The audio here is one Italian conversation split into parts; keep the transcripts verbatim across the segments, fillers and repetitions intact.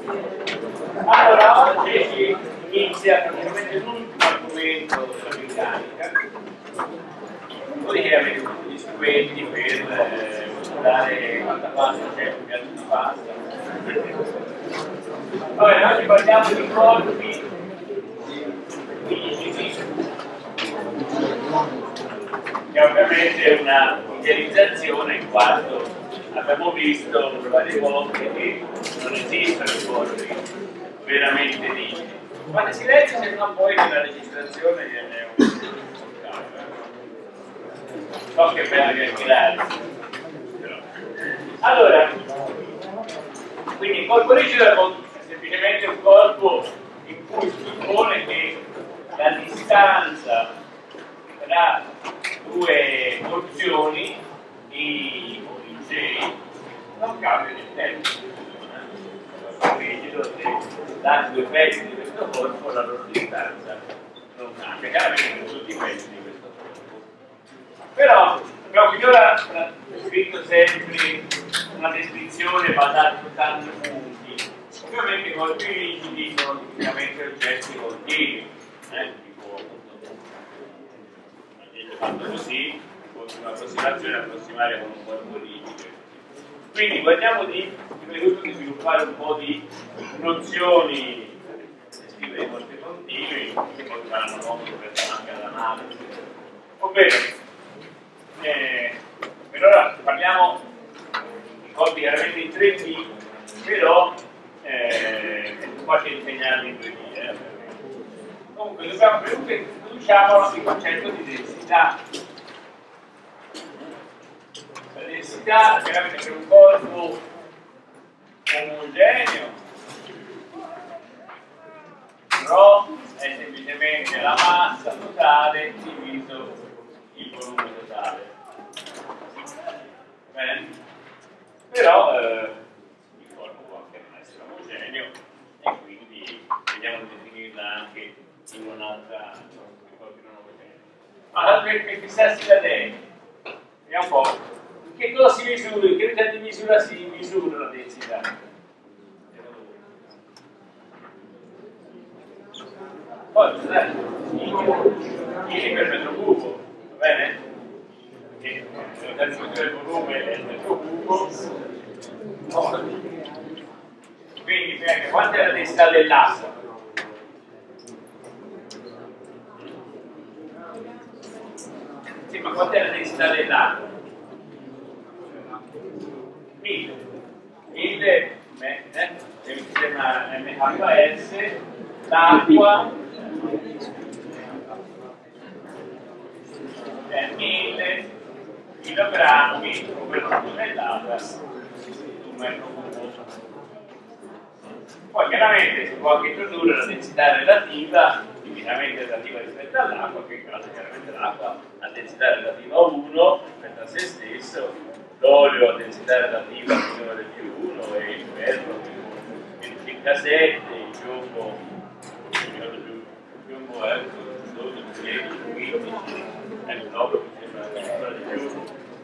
Allora, oggi si inizia praticamente l'ultimo argomento della meccanica, dopodiché avete tutti gli strumenti per eh, dare quanta pasta c'è, un piatto di pasta. Vabbè, oggi parliamo di corpi fisici, che ovviamente è una idealizzazione in quanto abbiamo visto varie volte che non esistono corpi veramente rigidi. Quando si legge sembra poi che la registrazione viene un so che per calcolare. Allora, quindi il corpo rigido è semplicemente un corpo in cui si suppone che la distanza tra due porzioni I o I J non cambia nel tempo. Il corpo rigido, se dà due pezzi di questo corpo, la loro distanza non cambia. Chiaramente tutti i pezzi di questo corpo. Però abbiamo finora scritto sempre una descrizione basata su tanti punti. Ovviamente i corpi rigidi sono tipicamente oggetti continui, eh? Tipo fatto così, con un'approssimazione approssimare con un corpo rigido. Quindi guardiamo di, prima di tutto, di sviluppare un po' di nozioni estive dei corpi continui, che poi faranno comodo per anche all'analisi. Ovvero, eh, per ora parliamo di corpi chiaramente in tre D, però eh, è facile insegnarli in due D. Eh. Comunque, dobbiamo prima che introduciamo il concetto di densità. La densità chiaramente per un corpo omogeneo, rho è semplicemente la massa totale diviso il volume totale. Bene? Però eh, il corpo può anche non essere omogeneo e quindi vediamo di definirla anche in un'altra corpi non omogenei. Ma per, per fissarsi la densità, vediamo un po'. Che cosa si misura? In che unità di misura si misura la densità? Poi, scusate, chili per metro cubo, va bene? Perché l'unità di misura del volume è il metro cubo. Quindi, bene, quanta è la densità dell'assa? Sì, ma quanta è la densità dell'acqua? mille. mille eh, mi sembra M H S, l'acqua è mille chilogrammi per una tonnellata su un metro cubo. Poi chiaramente si può anche introdurre la densità relativa, divinamente relativa rispetto all'acqua, che in caso chiaramente l'acqua ha densità relativa a uno rispetto a se stesso, l'olio a densità relativa minore di uno e il ferro il circa sette, il piombo il piombo è dodici, tredici, quindici e il l'oro mi sembra ancora di più.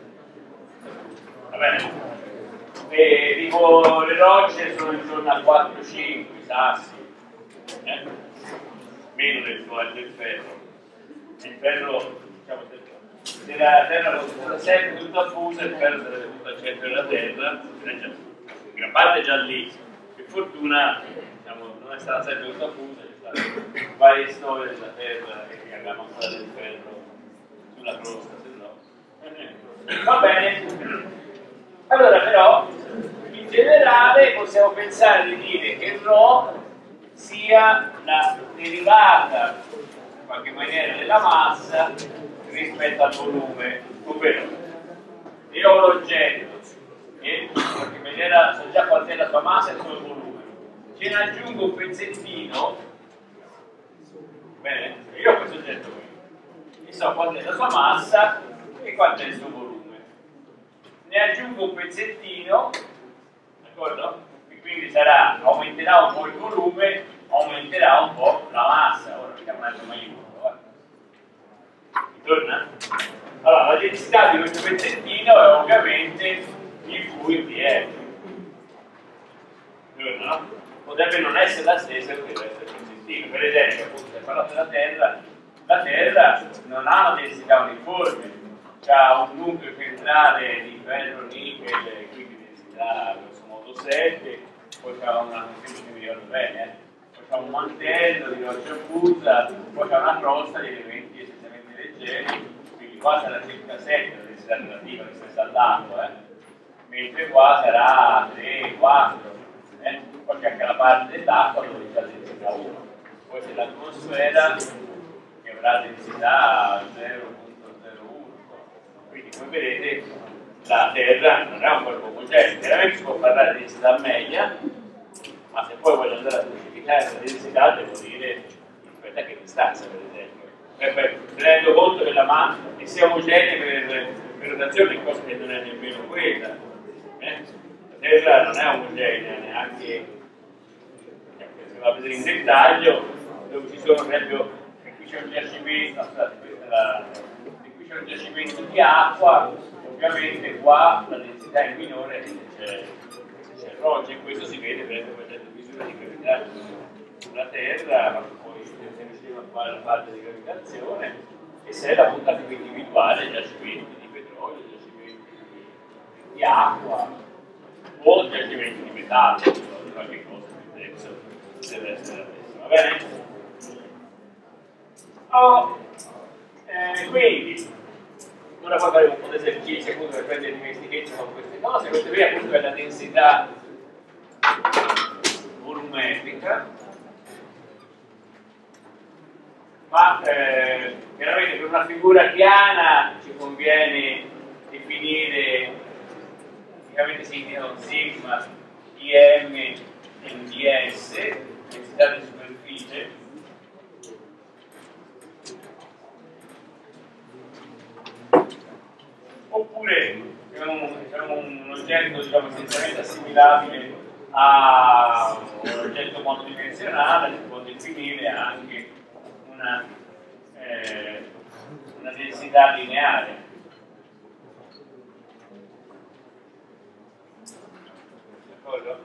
Va bene? E tipo le rocce sono intorno a quattro cinque, i sassi, eh? Meno del, del ferro. Il ferro, diciamo, se la terra fosse sempre tutta fusa, il ferro sarebbe tutto al centro della terra, in gran parte è già lì. Per fortuna, diciamo, non è stata sempre tutta fusa, c'è stata varie storie della terra e abbiamo ancora del ferro sulla crosta, se no. Va bene. Allora però, in generale possiamo pensare di dire che rho sia la derivata in qualche maniera della massa rispetto al volume, ovvero io ho l'oggetto e in qualche maniera so già qual è la sua massa e il suo volume, ce ne aggiungo un pezzettino, bene, io ho questo oggetto qui e so qual è la sua massa e qual è il suo volume. Ne aggiungo un pezzettino, d'accordo? E quindi sarà, aumenterà un po' il volume, aumenterà un po' la massa. Ora vediamo un altro maiuscolo. Mi torna? Allora, la densità di questo pezzettino è ovviamente il V in P R. Torna, no? potrebbe non essere la stessa che deve essere consentita. Per esempio, appunto, se parlate della Terra, la Terra non ha una densità uniforme, ha un nucleo centrale di ferro, nickel, quindi densità grosso modo sette, poi c'è una, non mi ricordo bene, eh, poi c'è un mantello di roccia fusa, poi c'è una crosta di elementi essenzialmente leggeri, quindi qua sarà circa sette la densità relativa rispetto all'acqua, eh, mentre qua sarà tre, quattro, eh, poi c'è anche la parte dell'acqua dove c'è la densità uno, poi c'è l'atmosfera che avrà densità zero virgola zero uno, quindi come vedete la Terra non è un corpo omogeneo, chiaramente si può parlare di densità media, ma se poi voglio andare a specificare la densità devo dire aspetta che distanza per esempio, e poi mi rendo conto che la massa che sia omogenea per, per rotazione, cosa che non è nemmeno quella, eh? La Terra non è omogenea neanche, se va a vedere in dettaglio dove ci sono per esempio, e qui c'è un giacimento, scusate, questa è la, e qui c'è un giacimento di acqua, ovviamente qua la densità è minore se c'è il rogge, e questo si vede per esempio facendo misura di gravità sulla Terra, ma poi se riusciamo a fare la parte di gravitazione, e se è la puntata individuale giacimenti di petrolio, giacimenti di, di acqua o giacimenti di metallo, di qualche cosa più denso deve essere la stessa, va bene? Oh, eh, quindi ora poi faremo un po' di esercizi appunto per prendere dimestichezza con queste cose. Questa qui appunto è la densità volumetrica, ma eh, chiaramente per una figura piana ci conviene definire, praticamente si indica un sigma Im in ds, densità di superficie, oppure è un, è un oggetto diciamo, essenzialmente assimilabile a un oggetto monodimensionale, si può definire anche una, eh, una densità lineare. D'accordo?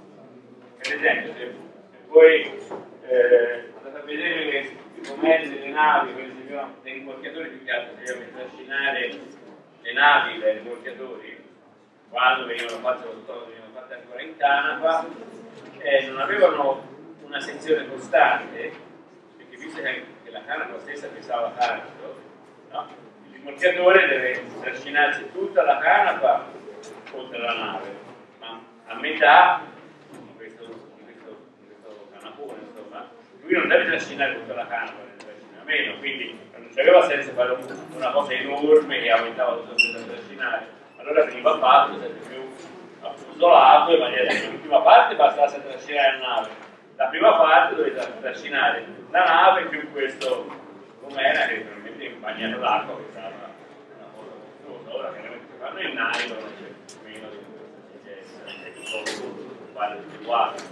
Per esempio, se, se voi eh, andate a vedere le, i comandi delle navi, per esempio, dei rimorchiatori più che altro, per trascinare le navi dai rimorchiatori, quando venivano fatte, venivano fatte ancora in canapa, eh, non avevano una sezione costante, perché visto che la canapa stessa pesava tanto, no? Il rimorchiatore deve trascinarsi tutta la canapa oltre la nave, ma a metà di questo, di questo, di questo canapone, insomma, lui non deve trascinare tutta la canapa, ne trascina meno, quindi non aveva senso fare una cosa enorme che aumentava tutto il trascinare. Allora veniva fatto sempre più affusolato in maniera che l'ultima parte bastasse trascinare la nave, la prima parte doveva trascinare la nave più questo com'era che probabilmente in bagnato l'acqua che stava una cosa costosa. Ora chiaramente se fanno il nylon c'è meno di questa esigenza, è solo fare tutti uguali.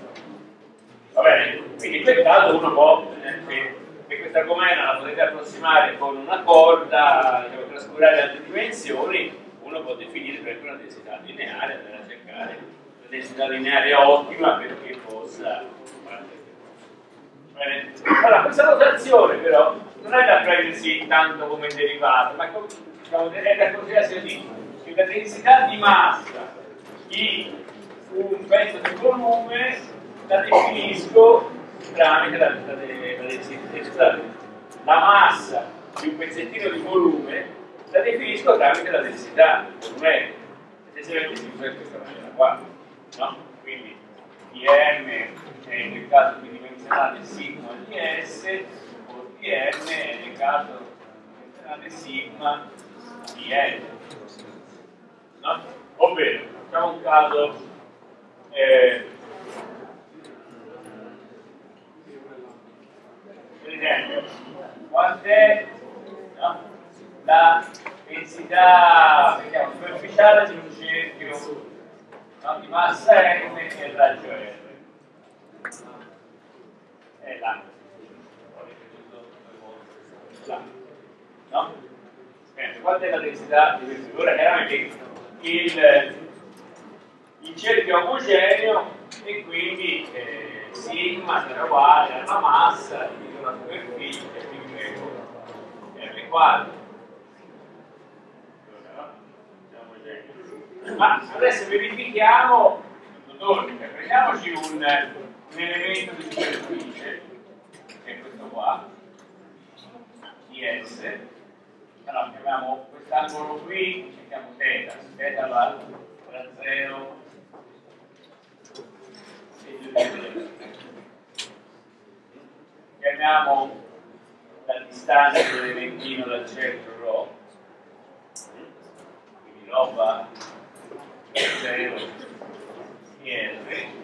Va bene? Quindi in quel caso uno può, eh, se questa gomena la potete approssimare con una corda, diciamo, trascurare altre dimensioni, uno può definire per una densità lineare, andare a cercare la densità lineare ottima perché possa fare queste cose. Bene? Allora, questa notazione però non è da prendersi tanto come derivato, ma diciamo, è da considerarsi così, che la densità di massa di un pezzo di volume la definisco tramite la, la, la densità, scusate, la massa di un pezzettino di volume la definisco tramite la densità volumetrica, essenzialmente si usa in questa maniera qua, no? Quindi Dm è nel caso bidimensionale sigma ds o Dm è nel caso bidimensionale sigma dn, no? Ovvero, facciamo un caso eh, per esempio, quant'è no? la densità vediamo, superficiale di un cerchio no, di massa M e il raggio R. È là. là. No? Bene, qual è la densità di questa figura? Chiaramente il, il cerchio è omogeneo e quindi eh, sigma sarà uguale alla massa di una superficie più greco R quadro. Ma adesso verifichiamo, prendiamoci un, un elemento di superficie, che è questo qua, ds, allora chiamiamo quest'angolo qui, chiamiamo θ, θ va tra zero e due. Chiamiamo la distanza dell'elementino dal centro ρ, quindi ρ va zero R,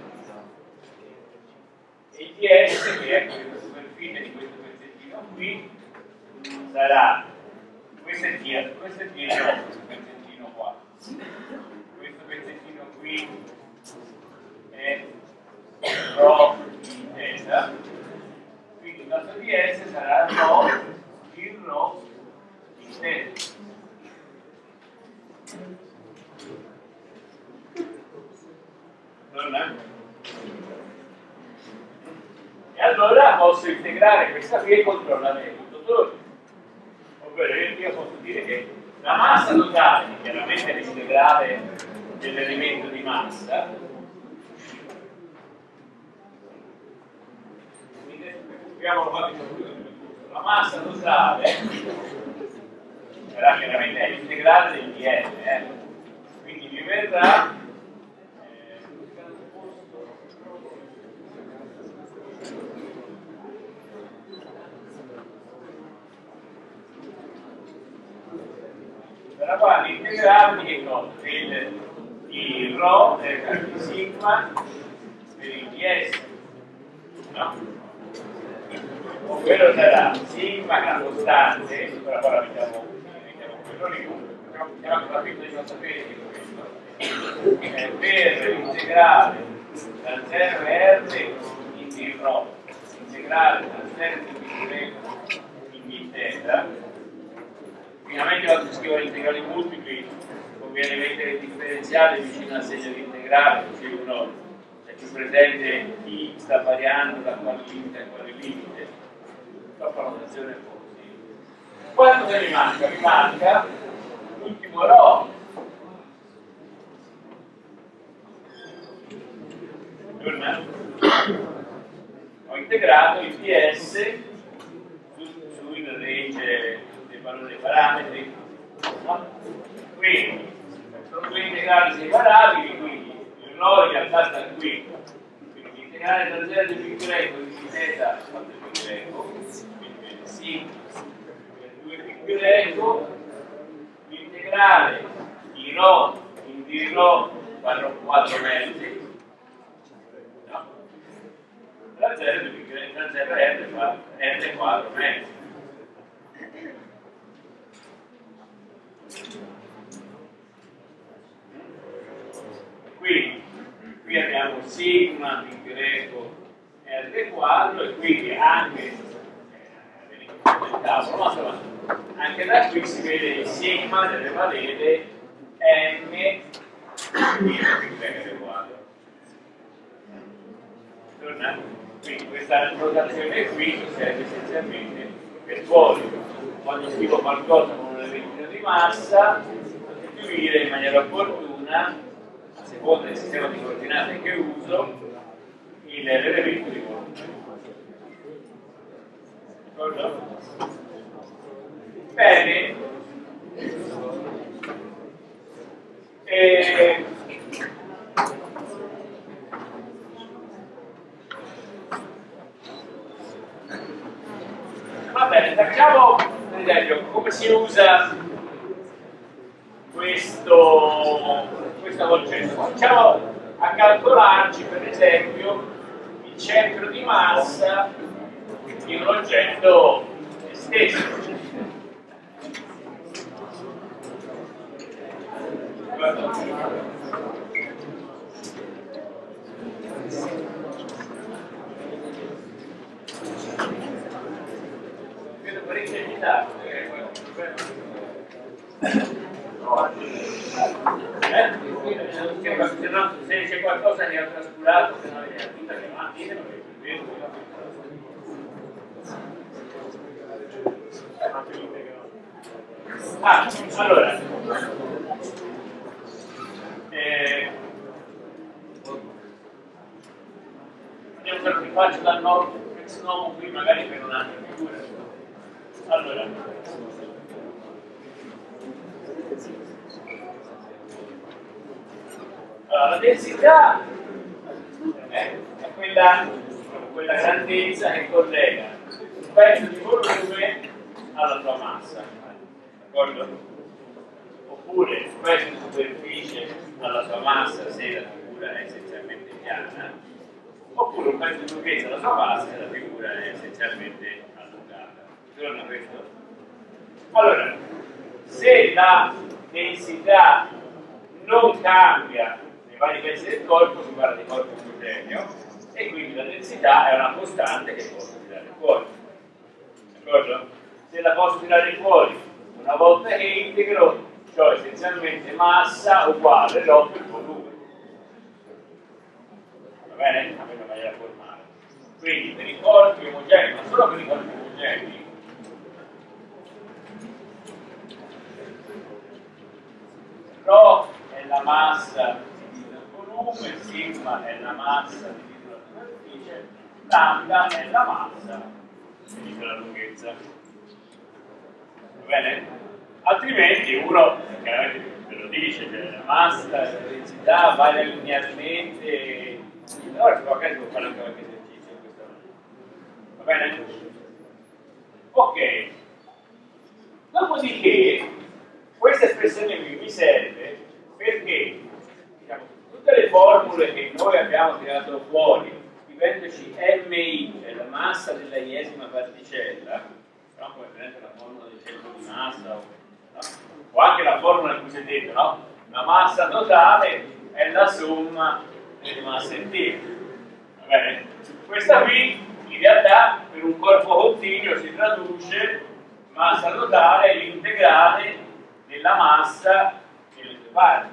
e ds, che è questa superficie di questo pezzettino qui, sarà questo è t, questo è t no, questo pezzettino qua, questo pezzettino qui è ρ di θ, quindi il nostro ds sarà ρ di ρ di θ. E allora posso integrare questa qui e controllare tutto torno. Ovvero io posso dire che la massa totale, che chiaramente è l'integrale dell'elemento di massa, la massa totale sarà chiaramente è l'integrale del dl, eh? Quindi mi verrà qua l'integrale di che cosa? Del, di ρ del di sigma per il ds, no? Ovvero sarà sigma che è una costante, ora qua la mettiamo, mettiamo quello lì, mettiamo la piccola di non sapere di questo, eh, per l'integrale da zero R in d ρ, integrale da zero in d θ. Finalmente quando si scrivono integrali multipli conviene mettere il differenziale vicino al segno di integrale, così uno è più presente chi sta variando da quale limite a quale limite. Dopo la notazione è così. Poi cosa mi manca? Mi manca l'ultimo ρ. Ho integrato il ds sul range dei valori dei parametri, no? Quindi sono due integrali separabili, quindi il ρ in realtà sta qui, quindi l'integrale da zero di pi greco di θ quanto è pi greco, quindi sì, per due pi greco, l'integrale di ρ in d ρ vanno quattro mezzi, no? Da zero di pi greco, da zero R fa R quattro mezzi. Quindi qui abbiamo sigma di greco R quadro e quindi anche eh, nel tavolo, ma insomma, anche da qui si vede il sigma delle valere m di R quadro. Quindi questa notazione qui serve essenzialmente per fuori, quando scrivo qualcosa con un elemento di massa, attribuire in maniera opportuna, a seconda del sistema di coordinate che uso, l'elemento di volume. D'accordo? Bene. E... Va bene, facciamo per esempio come si usa questo, questo concetto. Cominciamo a calcolarci per esempio il centro di massa di un oggetto stesso. Vedo parecchie agitato. Eh? Se c'è qualcosa che ha trascurato, se non avete capito, chiamatemi, Ah, allora eh, andiamo a che faccio dal nord ex nomo qui magari per un'altra figura. Allora Allora, la densità è quella, quella grandezza che collega un pezzo di volume alla sua massa, d'accordo? Oppure un pezzo di superficie alla sua massa se la figura è essenzialmente piana, oppure un pezzo di lunghezza alla sua massa se la figura è essenzialmente allungata. Torna questo? Allora, se la densità non cambia nei vari pezzi del corpo, si parla di corpo omogeneo e quindi la densità è una costante che posso tirare fuori. D'accordo? Se la posso tirare fuori una volta che integro, ho essenzialmente massa uguale l'otto il volume. Va bene? Questa è una maniera formale. Quindi per i corpi omogenei, non solo per i corpi omogenei, Rho è la massa dividita dal volume, sigma è la massa dividita dalla superficie, lambda è la massa dividita dalla lunghezza. Va bene? Altrimenti uno chiaramente ve lo dice, cioè la massa, la densità varia linearmente. Allora magari può fare anche qualche esercizio in questa maniera. Va bene? Ok. Dopodiché questa espressione qui mi serve perché diciamo, tutte le formule che noi abbiamo tirato fuori, scrivendoci mi, cioè la massa della iesima particella, no? Come per esempio la formula del centro di massa, o, no? O anche la formula in cui si è detto, no? La massa totale è la somma delle masse intere. Va bene? Questa qui in realtà per un corpo continuo si traduce massa totale è l'integrale della massa delle due parti.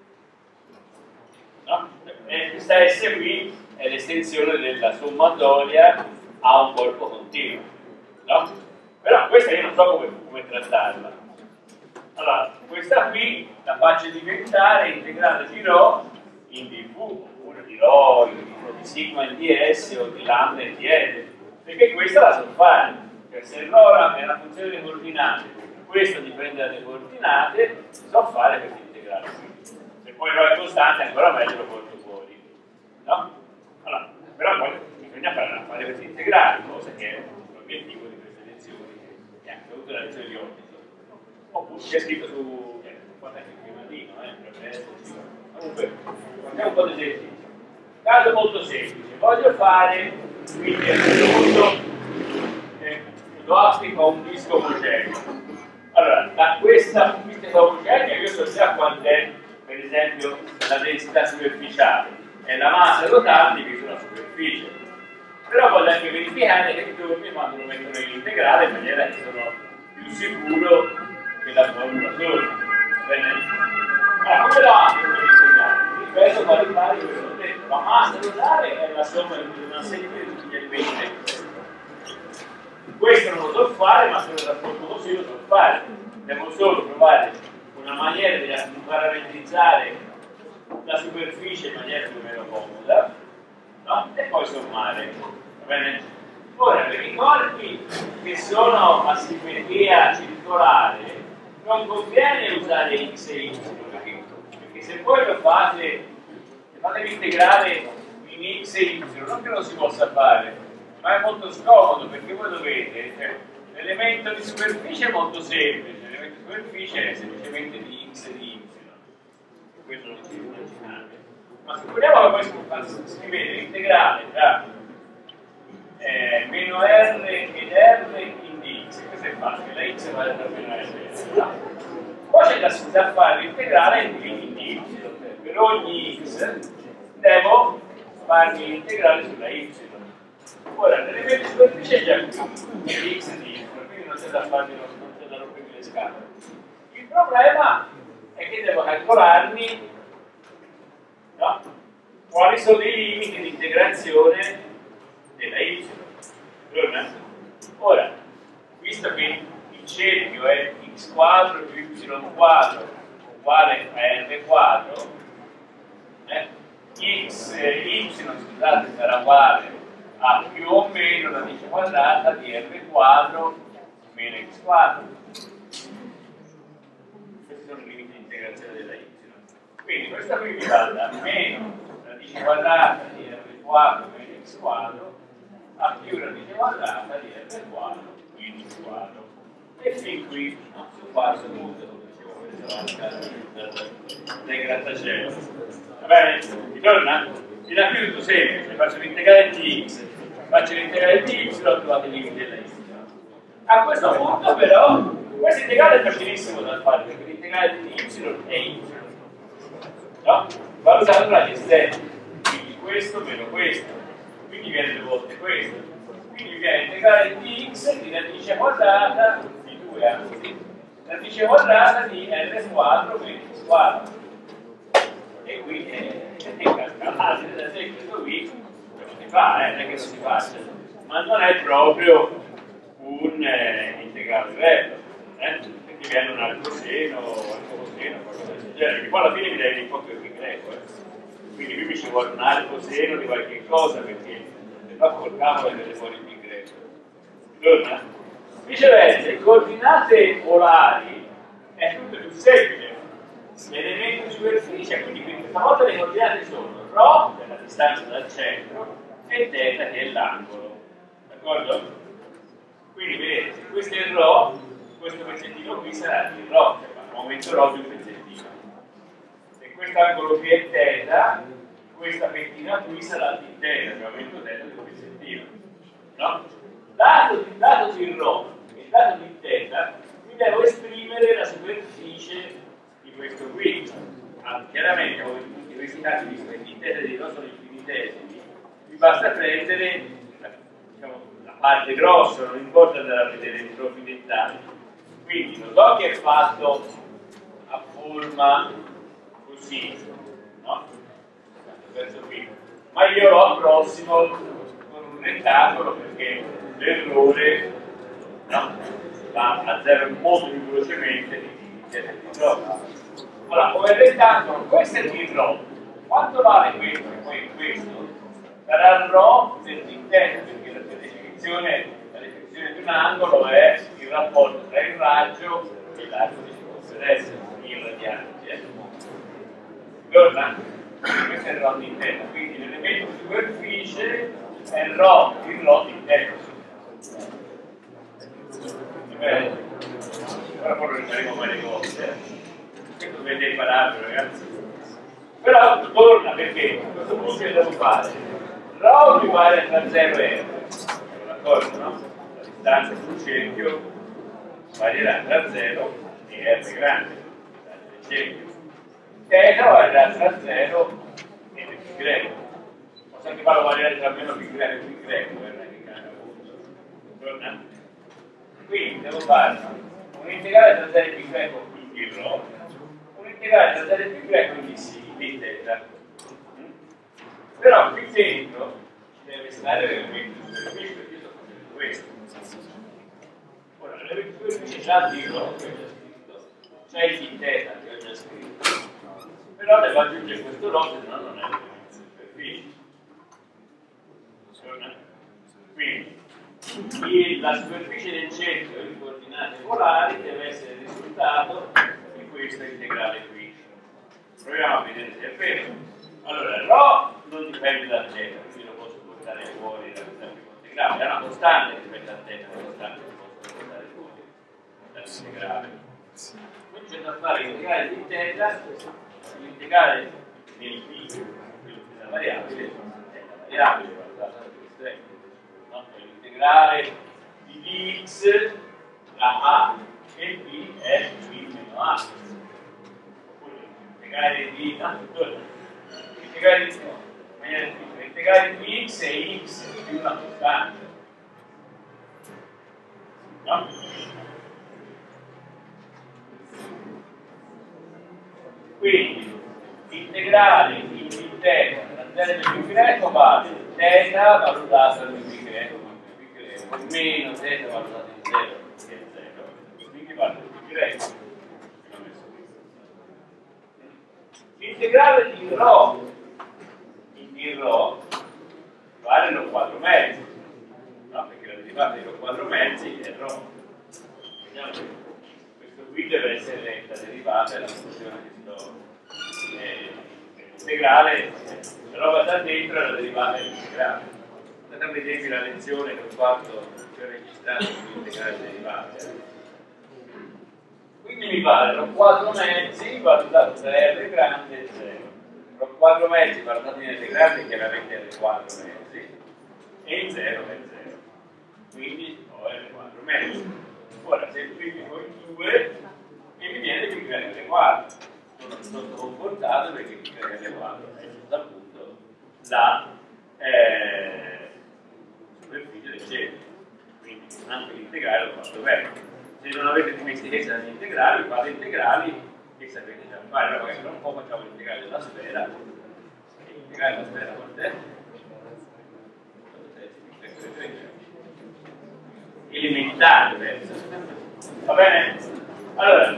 No? E questa S qui è l'estensione della sommatoria a un corpo continuo. No? Però questa io non so come, come trattarla. Allora, questa qui la faccio diventare integrale di Rho in dv, oppure di Rho, di sigma in ds o di lambda in ds, perché questa la so fare. Cioè, se Rho è una funzione di coordinate, questo dipende dalle coordinate, so fare questo integrale qui. Se poi Rho è costante, ancora meglio lo porto fuori. No? Allora, però poi bisogna fare, fare questo integrale, cosa che è l'obiettivo di queste lezioni, che è anche avuto la lezione di Orbito. Oppure c'è scritto su, eh, quando è che prima lì, no? Eh, comunque, facciamo un po' di esercizio. Caso molto semplice, voglio fare quindi assoluto eh, lo applico a un disco omogeneo. Allora, da questa pista omogenea io so già quant'è, per esempio, la densità superficiale e la massa totale divisa la superficie. Però voglio anche verificare che i turni quando lo mettono in integrale in maniera che sono più sicuro che la formula torna. Bene? Ma come lo applico in integrale? Ripeto pari pari quello che ho detto. La massa totale è la somma di una serie di tutti gli elementi. Questo non lo so fare, ma se lo racconto così lo so fare. Devo solo trovare una maniera di parametrizzare la superficie in maniera più o meno comoda, no? E poi sommare. Va bene? Ora, per i corpi che sono a simmetria circolare, non conviene usare x e y, perché se voi lo fate, fatevi integrare in x e y, non che non si possa fare, ma è molto scomodo perché voi dovete, cioè, l'elemento di superficie è molto semplice, l'elemento di superficie è semplicemente di x e di y, questo non si immaginate. Ma supponiamo che poi scrivete l'integrale tra eh, meno r ed r in dx, questo è facile, la x vale per meno r, no? Poi c'è da, da fare l'integrale in dy, per ogni x devo farmi l'integrale sulla y. Ora, l'elemento di superficie è già qui, di x e di y, quindi non c'è da farmi, non c'è da rompermi le scatole. Il problema è che devo calcolarmi, no? Quali sono i limiti di integrazione della quadro più y quadro uguale a r quadro, eh, x, eh, y, scusate, sarà uguale a più o meno radice quadrata di r quadro meno x quadro. Questi sono i limiti di integrazione della y. Quindi questa qui mi va da meno radice quadrata di r quadro meno x quadro a più radice quadrata di r quadro meno x quadro. E fin qui, no, su qua sono molto dove dicevo, questo è dai grattacielo. Va bene? Ritorna? Mi dà più tutto semplice, faccio l'integrale di x, faccio l'integrale di y, trovate i limiti della y. A questo punto però, questo integrale è facilissimo da fare, perché l'integrale di y è y. No? Va usato tra gli esterni, quindi questo meno questo, quindi viene due volte questo, quindi viene integrale di x di radice quadrata di due, anzi, radice quadrata di r quadro meno x quadro. E qui è cascalate da sé, questo qui non si fa, eh, non è che si faccia, ma non è proprio un eh, integrale vero, eh? Perché viene un altro seno, altro coseno, qualcosa del genere, che poi alla fine mi deve un po' più in greco, eh? Quindi qui mi ci vuole un altro seno di qualche cosa, perché se no col cavolo deve fuori in greco. Torna? Viceversa, le coordinate polari è tutto più semplice. L'elemento di superficie, quindi questa volta le coordinate sono ρ, che è la distanza dal centro, e θ, che è l'angolo. D'accordo? Quindi vedete, se questo è il ρ, questo pezzettino qui sarà il ρ, cioè aumento ρ di un pezzettino. Se questo angolo qui è θ, questa pettina qui sarà di θ, cioè aumento θ di un pezzettino. No? Dato, dato il ρ e dato di θ, mi devo esprimere la superficie di questo qui. Ah, chiaramente, come in tutti questi casi, visto che i θ di ρ sono infinitesimi, mi basta prendere, diciamo, la parte grossa, non importa andare a vedere i profi dettagli. Quindi lo so che è fatto a forma così, no? Questo qui. Ma io lo approssimo con un rettangolo perché l'errore, no, va a zero molto più velocemente di ρ. Allora, come rettangolo, questo è il ρ. Quanto vale questo? E poi questo sarà ρ per d, perché la definizione, la definizione di un angolo è il rapporto tra il raggio e l'arco di circonferenza, il radiante. Eh? Torna? Questo è il ρ di θ, quindi l'elemento di superficie è il ρ, il ρ di θ. Bene? Ora poi lo rifaremo mai le cose. Questo dovete impararlo, ragazzi. Però torna perché a questo punto che devo fare? Ρ uguale tra zero e R. Siamo d'accordo, no? La distanza sul cerchio varierà tra zero e R grande. La distanza del cerchio. θ varierà tra zero e pi greco. Posso anche farlo variare tra meno pi greco e pi greco, non è che cambia molto. Torna? Quindi devo fare un integrale tra zero e pi greco in ρ, un integrale tra zero e pi greco in sì, di θ. Però qui dentro ci deve stare l'elemento di superficie, perché io sto facendo questo. Ora, l'elemento di superficie già dico, che ho già scritto, c'è il di θ che ho già scritto, però devo aggiungere questo ρ, se no non è l'elemento di superficie. Quindi la superficie del cerchio in coordinate polari deve essere il risultato di questo integrale qui. Proviamo a vedere se è vero. Allora, ρ non dipende da θ, quindi lo posso portare fuori da questa prima integrale. È una costante che dipende da θ, una costante che posso portare fuori dall'integrale. Quindi c'è da fare l'integrale di θ, l'integrale del p, della variabile, è la variabile valutata da questo, no? È l'integrale di dx tra a e b è b meno a. Oppure l'integrale di l'integrale di l'integrale di x è x più una costante, no? Quindi l'integrale di θ tra zero e pi greco vale θ valutato in pi greco meno θ valutato in zero che è zero, quindi vale pi diretto. L'integrale di ρ in di ρ vale lo quattro mezzi, no? Perché la derivata di lo quattro mezzi è ρ. Vediamo che questo qui deve essere la derivata della funzione che sto eh, l'integrale, la roba da dentro è la derivata dell'integrale. Andate a vedere la lezione che ho fatto per registrare l'integrale derivate. Quindi mi vale lo quattro mezzi valutato da R grande zero. Lo quattro mezzi valutato in R grande chiaramente è R quattro mezzi e il zero è zero. Quindi ho R quattro mezzi. Ora semplifico il due e mi viene pi R quattro. Sono piuttosto comportato perché pi R quattro è giusto appunto la eh, superficie del centro. Quindi anche l'integrale l'ho fatto bene. Se non avete dimestichezza degli integrali, fate integrali che sapete già fare. Allora, magari un po' facciamo l'integrale della sfera. L'integrale della sfera quant'è? Elementare, penso. Va bene? Allora,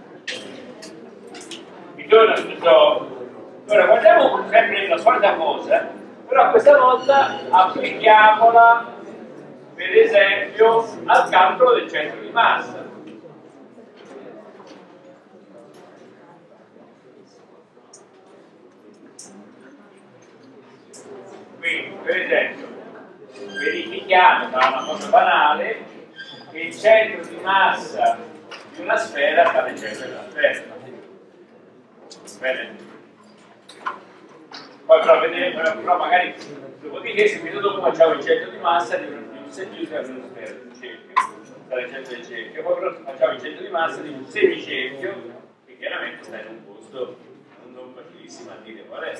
ritorno a tutto. Ora, guardiamo sempre la solita cosa, però questa volta applichiamola per esempio al calcolo del centro di massa. Quindi, per esempio, verifichiamo da una cosa banale che il centro di massa di una sfera sta nel centro della sfera. Bene? Poi però, vedete, però magari dopodiché subito dopo facciamo il centro di massa di un semplice di una sfera, un cerchio, dal centro del cerchio, poi però facciamo il centro di massa di un semicerchio che chiaramente sta in un posto non facilissimo a dire qual è.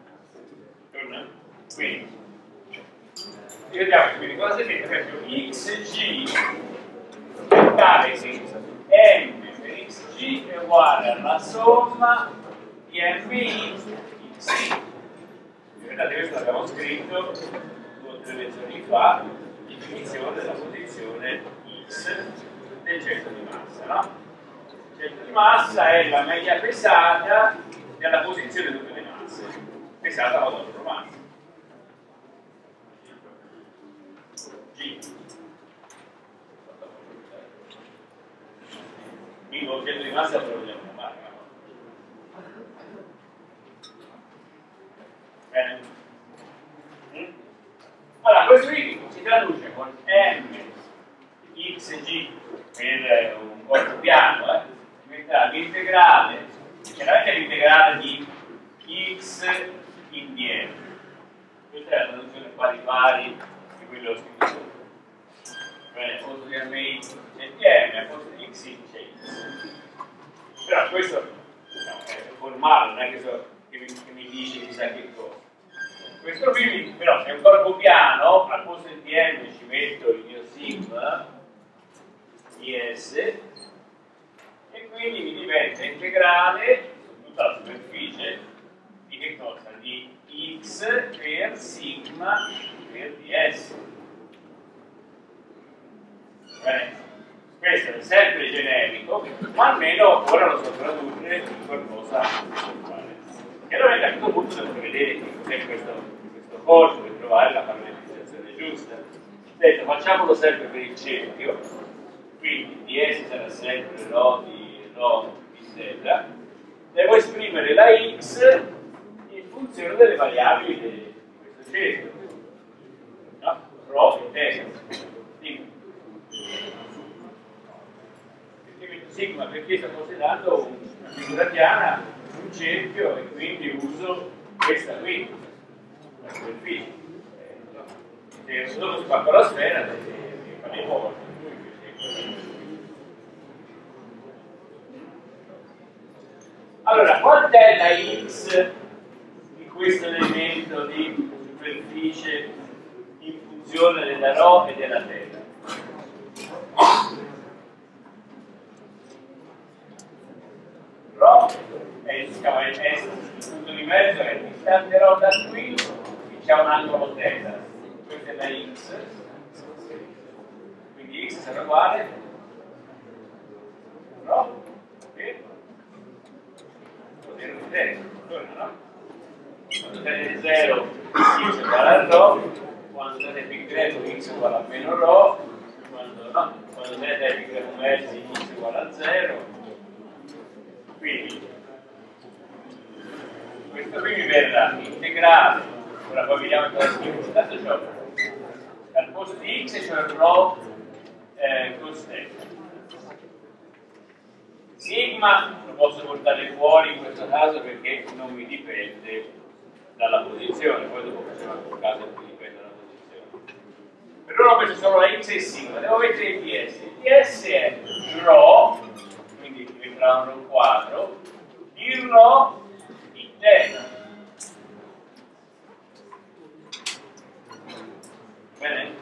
Quindi, vediamo quindi cosa significa, per esempio, xg è tale che m per xg è uguale alla somma di mi xi. Guardate, questo l'abbiamo scritto due o tre lezioni fa, definizione della posizione x del centro di massa, no? Il centro di massa è la media pesata della posizione di tutte le masse, pesata la loro massa. G. Quindi il centro di massa lo vogliamo chiamare, no? Bene? Mm? Allora, questo qui si traduce con m xg per un corpo piano, eh? Diventa l'integrale, chiaramente l'integrale di x in d. Questa è la traduzione pari pari di quello scritto. Bene, a posto di m c'è dm, a posto di x c'è x. Però questo diciamo, è formale, non è che, so, che, mi, che mi dice chissà che cosa. Questo qui, però, se è un corpo piano, al posto di dm ci metto il mio sigma ds e quindi mi diventa integrale su tutta la superficie di che cosa? Di x per sigma per ds. Bene. Questo è sempre generico, ma almeno ora lo so tradurre in qualcosa uguale. Chiaramente a questo punto devo vedere che cos'è questo, questo corso per trovare la parametrizzazione giusta. Detto, facciamolo sempre per il cerchio, quindi ds sarà sempre rho di rho di z. Devo esprimere la x in funzione delle variabili di questo cerchio. No? Rho integra. Sigma perché sto considerando una figura piana, un cerchio e quindi uso questa qui, la superficie. Se dopo spacco la sfera, faremo allora, qual è la x di questo elemento di superficie in funzione della ρ e della θ? Rho è il punto di mezzo, è il distante ρ da qui, c'è un angolo θ. Questa è la x, quindi x sarà uguale ρ z pi greco x uguale a meno rho, quando, no, quando z è pi greco mezzi x uguale a zero. Quindi questo qui mi verrà integrale, ora poi vediamo cosa scrivo, intanto c'ho al posto di x c'è rho eh, cos θ. Sigma lo posso portare fuori in questo caso perché non mi dipende dalla posizione, poi dopo facciamo anche un caso in cui dipende dalla posizione. Per ora ho messo solo la x e sigma, devo mettere il ds. Il ds è rho, quindi diventerà un rho quadro, di rho di θ. Bene?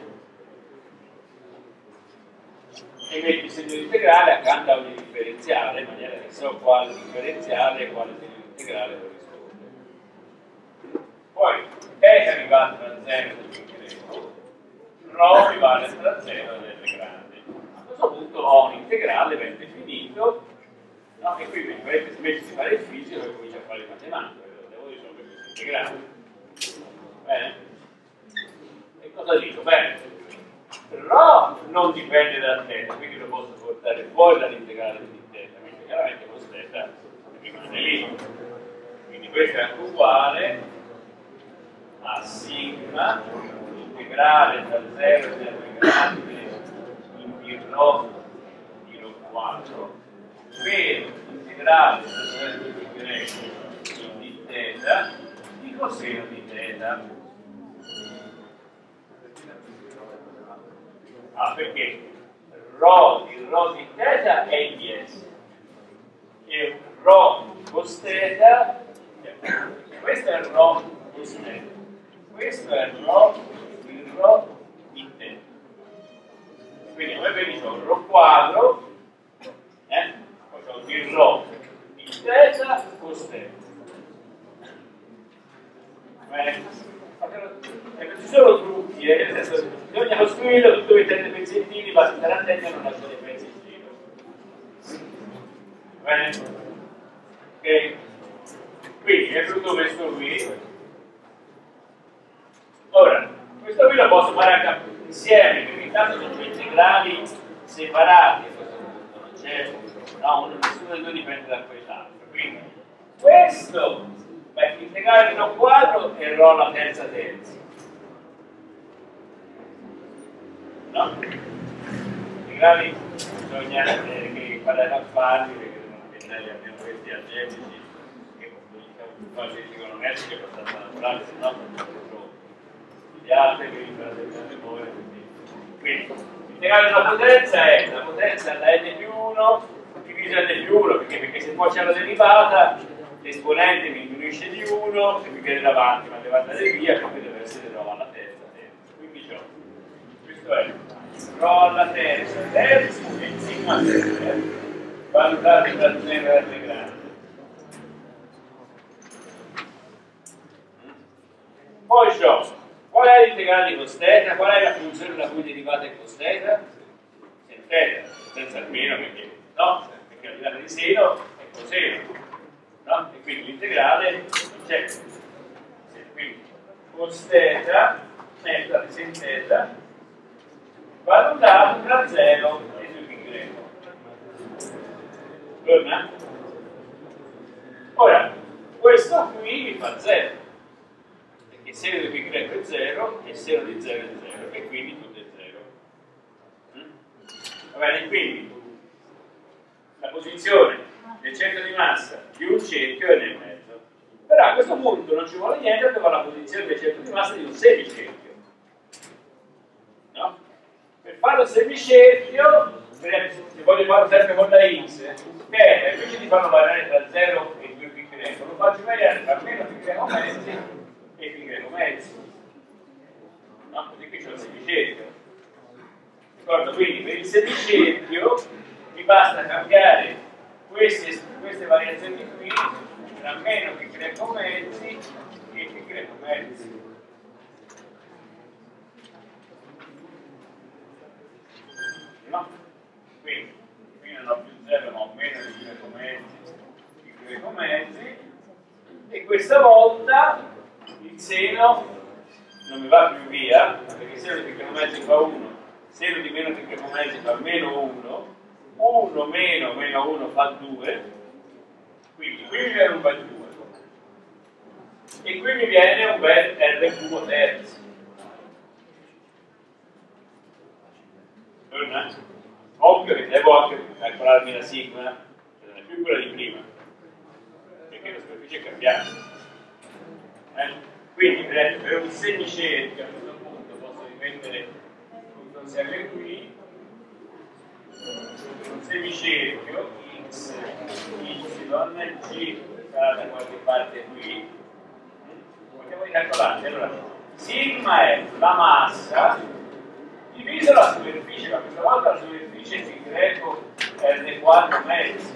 E metto il segno integrale accanto a ogni differenziale in maniera che so quale differenziale e quale segno integrale corrisponde. Poi θ mi vale tra zero e pi greco, rho mi vale tra zero e l grande. A questo punto ho un integrale ben definito, no? E qui mi dovete smettere di fare il fisico e comincio a fare il matematico, devo risolvere questo integrale. Bene? E cosa dico? Bene. Rho non dipende da θ, quindi lo posso portare fuori dall'integrale di θ, quindi chiaramente cos θ rimane lì. Quindi questo è anche uguale a sigma integrale tra zero e zero grande in pi rho di rho quattro per integrale tra zero e pi greco in di θ di coseno di θ. Ah, perché rho di rho di θ è il ds e rho cos θ, questo è rho cos θ, questo è rho di rho di θ. Quindi come vedi c'è un rho quadro, eh? Poi c'è un di rho di θ cos θ. Bene. Ecco, ci sono trucchi, eh, nel senso, bisogna costruire tutto mettendo pezzettini, basta stare attenti a non lasciare pezzi in giro. Bene? Ok? Quindi è tutto questo qui. Ora, questo qui lo posso fare anche insieme, perché intanto sono due integrali separati a questo punto, non c'è, no, nessuno dei due dipende da quell'altro. Quindi, questo, beh, integrale di rho quadro e rho alla terza terza. No? Integrali bisogna eh, che fare a farli perché devono diventare almeno questi algebrici che quasi trigonometrici è abbastanza naturale, se no gli altri che imparate la memoria. Quindi l'integrale della potenza è la potenza da n più uno diviso n più uno, perché, perché se poi c'è la derivata l'esponente mi diminuisce di uno e mi viene davanti, ma deve andare via, quindi deve essere rho alla terza terza. Quindi c'ho, questo è rho alla terza terza e sigma terza, valutati tra zero e r grande. Poi c'ho, qual è l'integrale di cos θ? Qual è la funzione la cui derivata è cos θ? Sen θ, senza almeno perché, no? Perché la derivata di seno è coseno. No? E quindi l'integrale non c'è, quindi cos θ mezza di sin θ valutato tra zero e due pi greco. Torna? Ora, questo qui mi fa zero, perché seno di pi greco è zero e seno di zero è zero, e quindi tutto è zero. Mm? Va bene, quindi la posizione del centro di massa di un cerchio è nel mezzo. Però a questo punto non ci vuole niente, dove la posizione del centro di massa di un semicerchio. No? Per fare un semicerchio, se voglio farlo sempre con la x, che invece di farlo variare tra zero e due pi greco, lo faccio variare tra meno pi greco mezzi e pi greco mezzi. No? Così qui c'è un semicerchio. D'accordo? Quindi per il semicerchio mi basta cambiare Queste, queste variazioni qui tra meno pi greco mezzi e pi greco mezzi. No? Quindi qui non ho più zero ma ho meno pi greco mezzi, pi greco mezzi, questa volta il seno non mi va più via, perché il seno fa uno, zero di meno tre mezzi fa meno uno, uno meno meno uno fa due, quindi qui mi viene un bel due e qui mi viene un bel R cubo terzi. Ovvio che devo anche calcolarmi la sigma, che non è più quella di prima, perché la superficie è cambiata. Eh? Quindi per, per un semicerchio a questo punto posso rimettere tutto insieme qui, un semicerchio x, y, g sarà da qualche parte qui. Vogliamo ricalcolare, allora sigma è la massa diviso la superficie, ma questa volta la superficie si greco R quattro mezzi.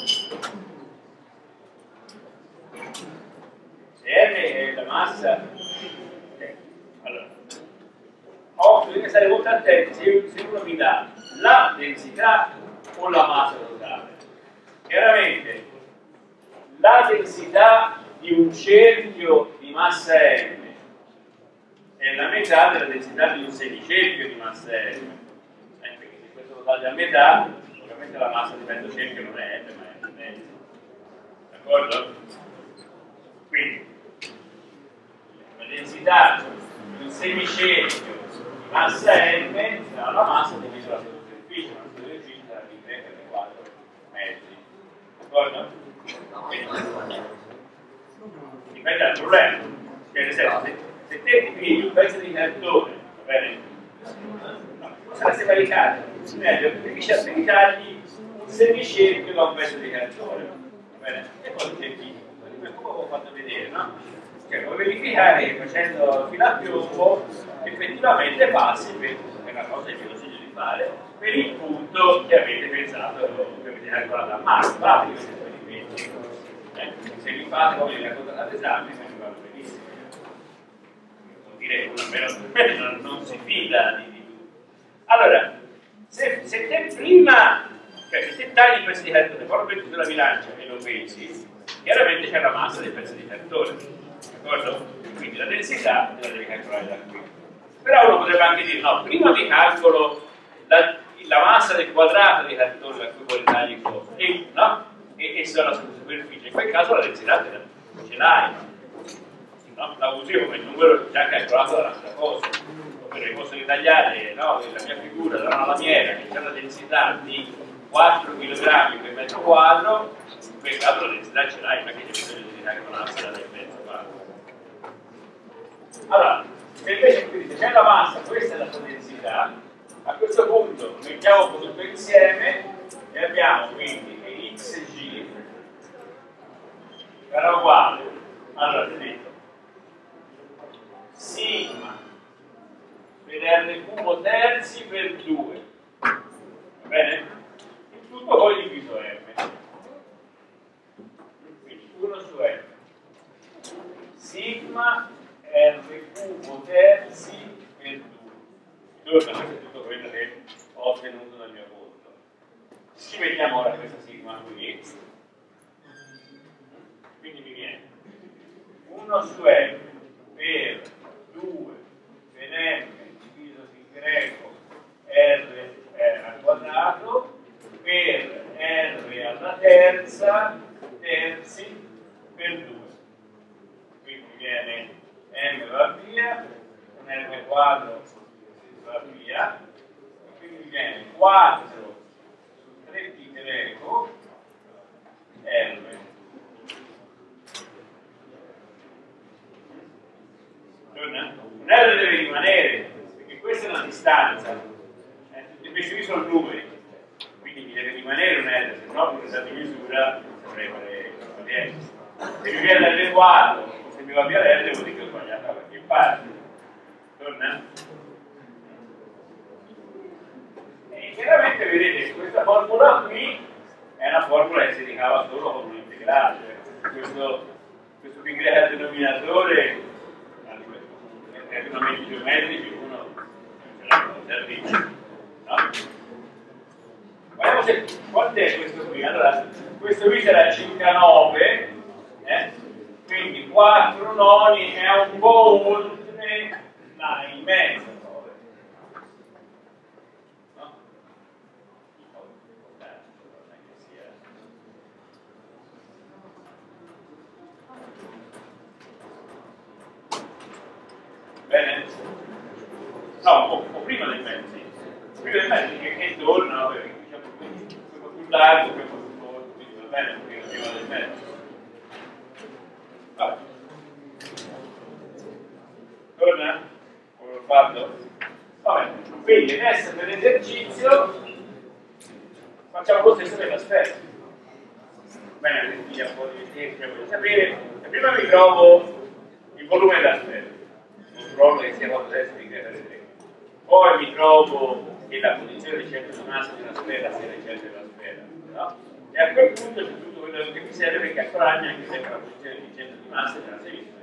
Se R è la massa, okay. Allora, occhio, deve stare molto attenti se, se uno mi dà la densità o la massa totale. Chiaramente la densità di un cerchio di massa m è la metà della densità di un semicerchio di massa m. Eh, perché se questo lo taglia a metà, ovviamente la massa di mezzo cerchio non è m, ma è mezzo. D'accordo? Quindi la densità di un semicerchio di massa m sarà la massa diviso la superficie, la superficie sarà di tre per quattro metri. D'accordo? Dipende dal problema. Per esempio, se te ti pigli un pezzo di cartone, va bene? No, saresti varicato. Meglio, perché certo che tagli un semicerchio da un pezzo di cartone, va bene? E poi cerchi, come ho fatto vedere, no? Cioè, puoi verificare che facendo fino a piombo effettivamente passi per, è una cosa che vi consiglio di fare, per il punto che avete pensato, che avete calcolato a mano, fate questi esperimenti. Eh? Se li fate come li raccontate all'esame, se li vanno benissimo. Vuol dire che uno almeno non, non si fida di, di tutto. Allora, se, se te prima, cioè se te tagli il pezzo di cartone, poi lo metti sulla bilancia e lo pesi, chiaramente c'è la massa del pezzo di cartone, d'accordo? Quindi la densità te la devi calcolare da qui. Però uno potrebbe anche dire, no, prima mi calcolo la, la massa del quadrato di cartone da cui vuole tagliare il costo, e, no? E, e sulla superficie, in quel caso la densità te la, ce l'hai, no? La usi come il numero già calcolato dall'altra cosa, ovvero posso ritagliare, no, la mia figura da una lamiera che ha la densità di quattro chilogrammi per metro quadro, in quel caso la densità ce l'hai, perché c'è bisogno di calcolarsela nel mezzo quadro. Allora, se invece quindi se c'è la massa, questa è la sua densità, a questo punto mettiamo un po' tutto insieme e abbiamo quindi che xg sarà uguale, allora ti dico, sigma per r cubo terzi per due, va bene? Il tutto poi diviso m, quindi uno su m, sigma r cubo terzi per due, questo è tutto quello che ho ottenuto dal mio conto. Ci vediamo ora questa sigma qui, quindi mi viene uno su m per due per m diviso in greco r, r al quadrato per r alla terza terzi per due, quindi mi viene m va via, un r quadro va via, quindi mi viene quattro su tre pi greco r. Un R deve rimanere, perché questa è una distanza, eh, questi qui sono numeri, quindi mi deve rimanere un R, se no con questa misura saprei fare niente. Se mi viene l'R quadro, se mi va via l'R, devo dire che ho sbagliato da qualche parte. Torna? E chiaramente vedete che questa formula qui è una formula che si ricava solo con un integrale, cioè questo, questo pi greco al denominatore è ragionamenti geometrici, uno ce l'ha con servizio, no? Guardiamo se quanto è questo qui. Allora, questo qui sarà circa nove, eh? Quindi quattro noni è un po' oltre là in mezzo, o, o prima del mezzo, sì. Prima del mezzo che, che torna, perché diciamo quello più largo, quello più corto, quindi va bene, prima, prima del mezzo. Vabbè. Torna? Come l'ho fatto? Vabbè, quindi adesso per l'esercizio facciamo lo stesso per la sfera. Bene, quindi un po' di tempo che voglio sapere. E prima mi trovo il volume della sfera. Non trovo che sia cosa adesso di credere. Poi mi trovo che la posizione di centro di massa di una sfera sia il centro della sfera. No? E a quel punto c'è tutto quello che mi serve che calcolarmi anche sempre la posizione di centro di massa di una semisfera.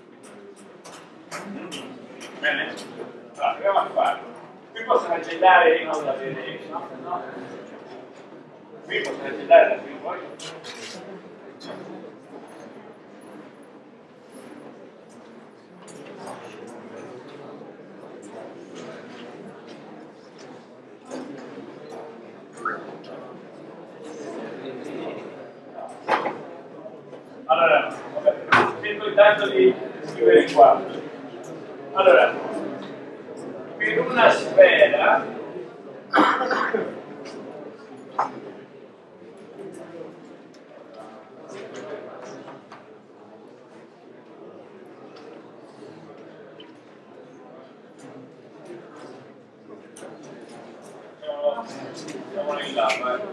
Bene? Allora, proviamo a farlo. Qui posso cancellare in modo da vedere, no? No? Qui posso cancellare da qui in poi. Allora, vabbè, cerco intanto di scrivere qua. Allora, per una sfera siamo in là, eh.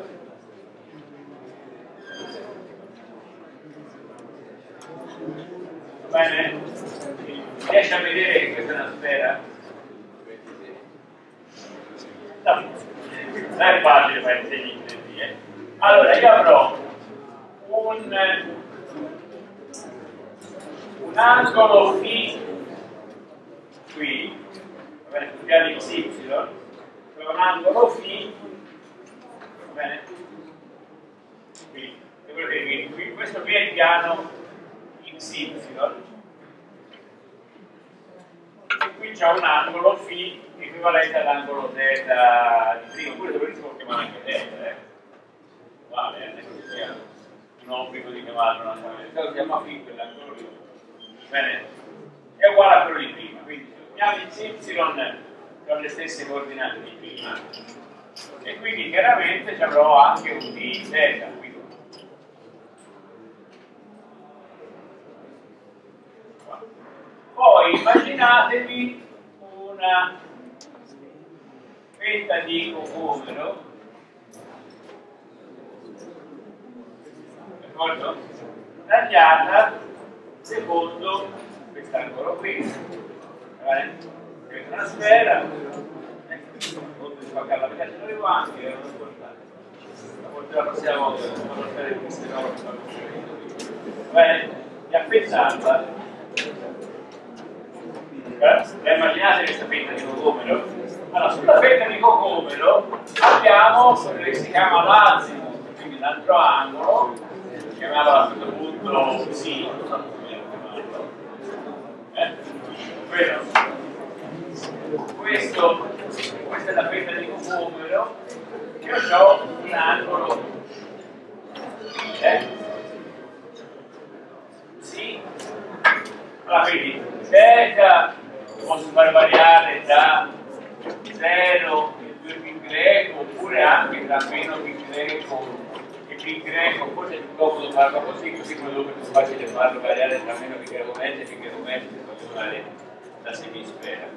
Va bene? Riesci a vedere che questa è una sfera? No, non è facile fare i segni così, eh? Allora, io avrò un, un angolo φ qui, va bene, sul piano X Y, c'è un angolo φ, va bene? Qui, qui, qui, questo qui è il piano X Y. E qui c'è un angolo φ equivalente all'angolo z di prima, oppure dovresti chiamare anche z, eh? Vale, eh? Non sia un obbligo di chiamarlo naturalmente, lo chiama φ quell'angolo lì. Bene? È uguale a quello di prima, quindi se lo chiami y con le stesse coordinate di prima, e quindi chiaramente ci avrò anche un dz qui. Poi immaginatevi una fetta di cocomero, d'accordo? Tagliata secondo quest'angolo qui. Questa è una sfera, ecco, spaccare la metà dei guanti e non ascoltare. La prossima volta non lo fare queste cose, va bene? E affettata. Eh, immaginate questa fetta di cocomero. Allora, sulla fetta di cocomero abbiamo quello che si chiama l'azimut, quindi l'altro angolo, chiamiamolo a questo punto sì, non so come chiamarlo. Eh? Quello. Questo, questa è la fetta di cocomero, io ho un angolo eh? Sì. Allora, quindi z posso far variare da zero e due pi greco, oppure anche da meno pi greco e pi greco, forse è più comodo farlo così, così poi dopo è più facile farlo variare tra meno pi greco mezzo e pi greco mezzo per calcolare la semisfera.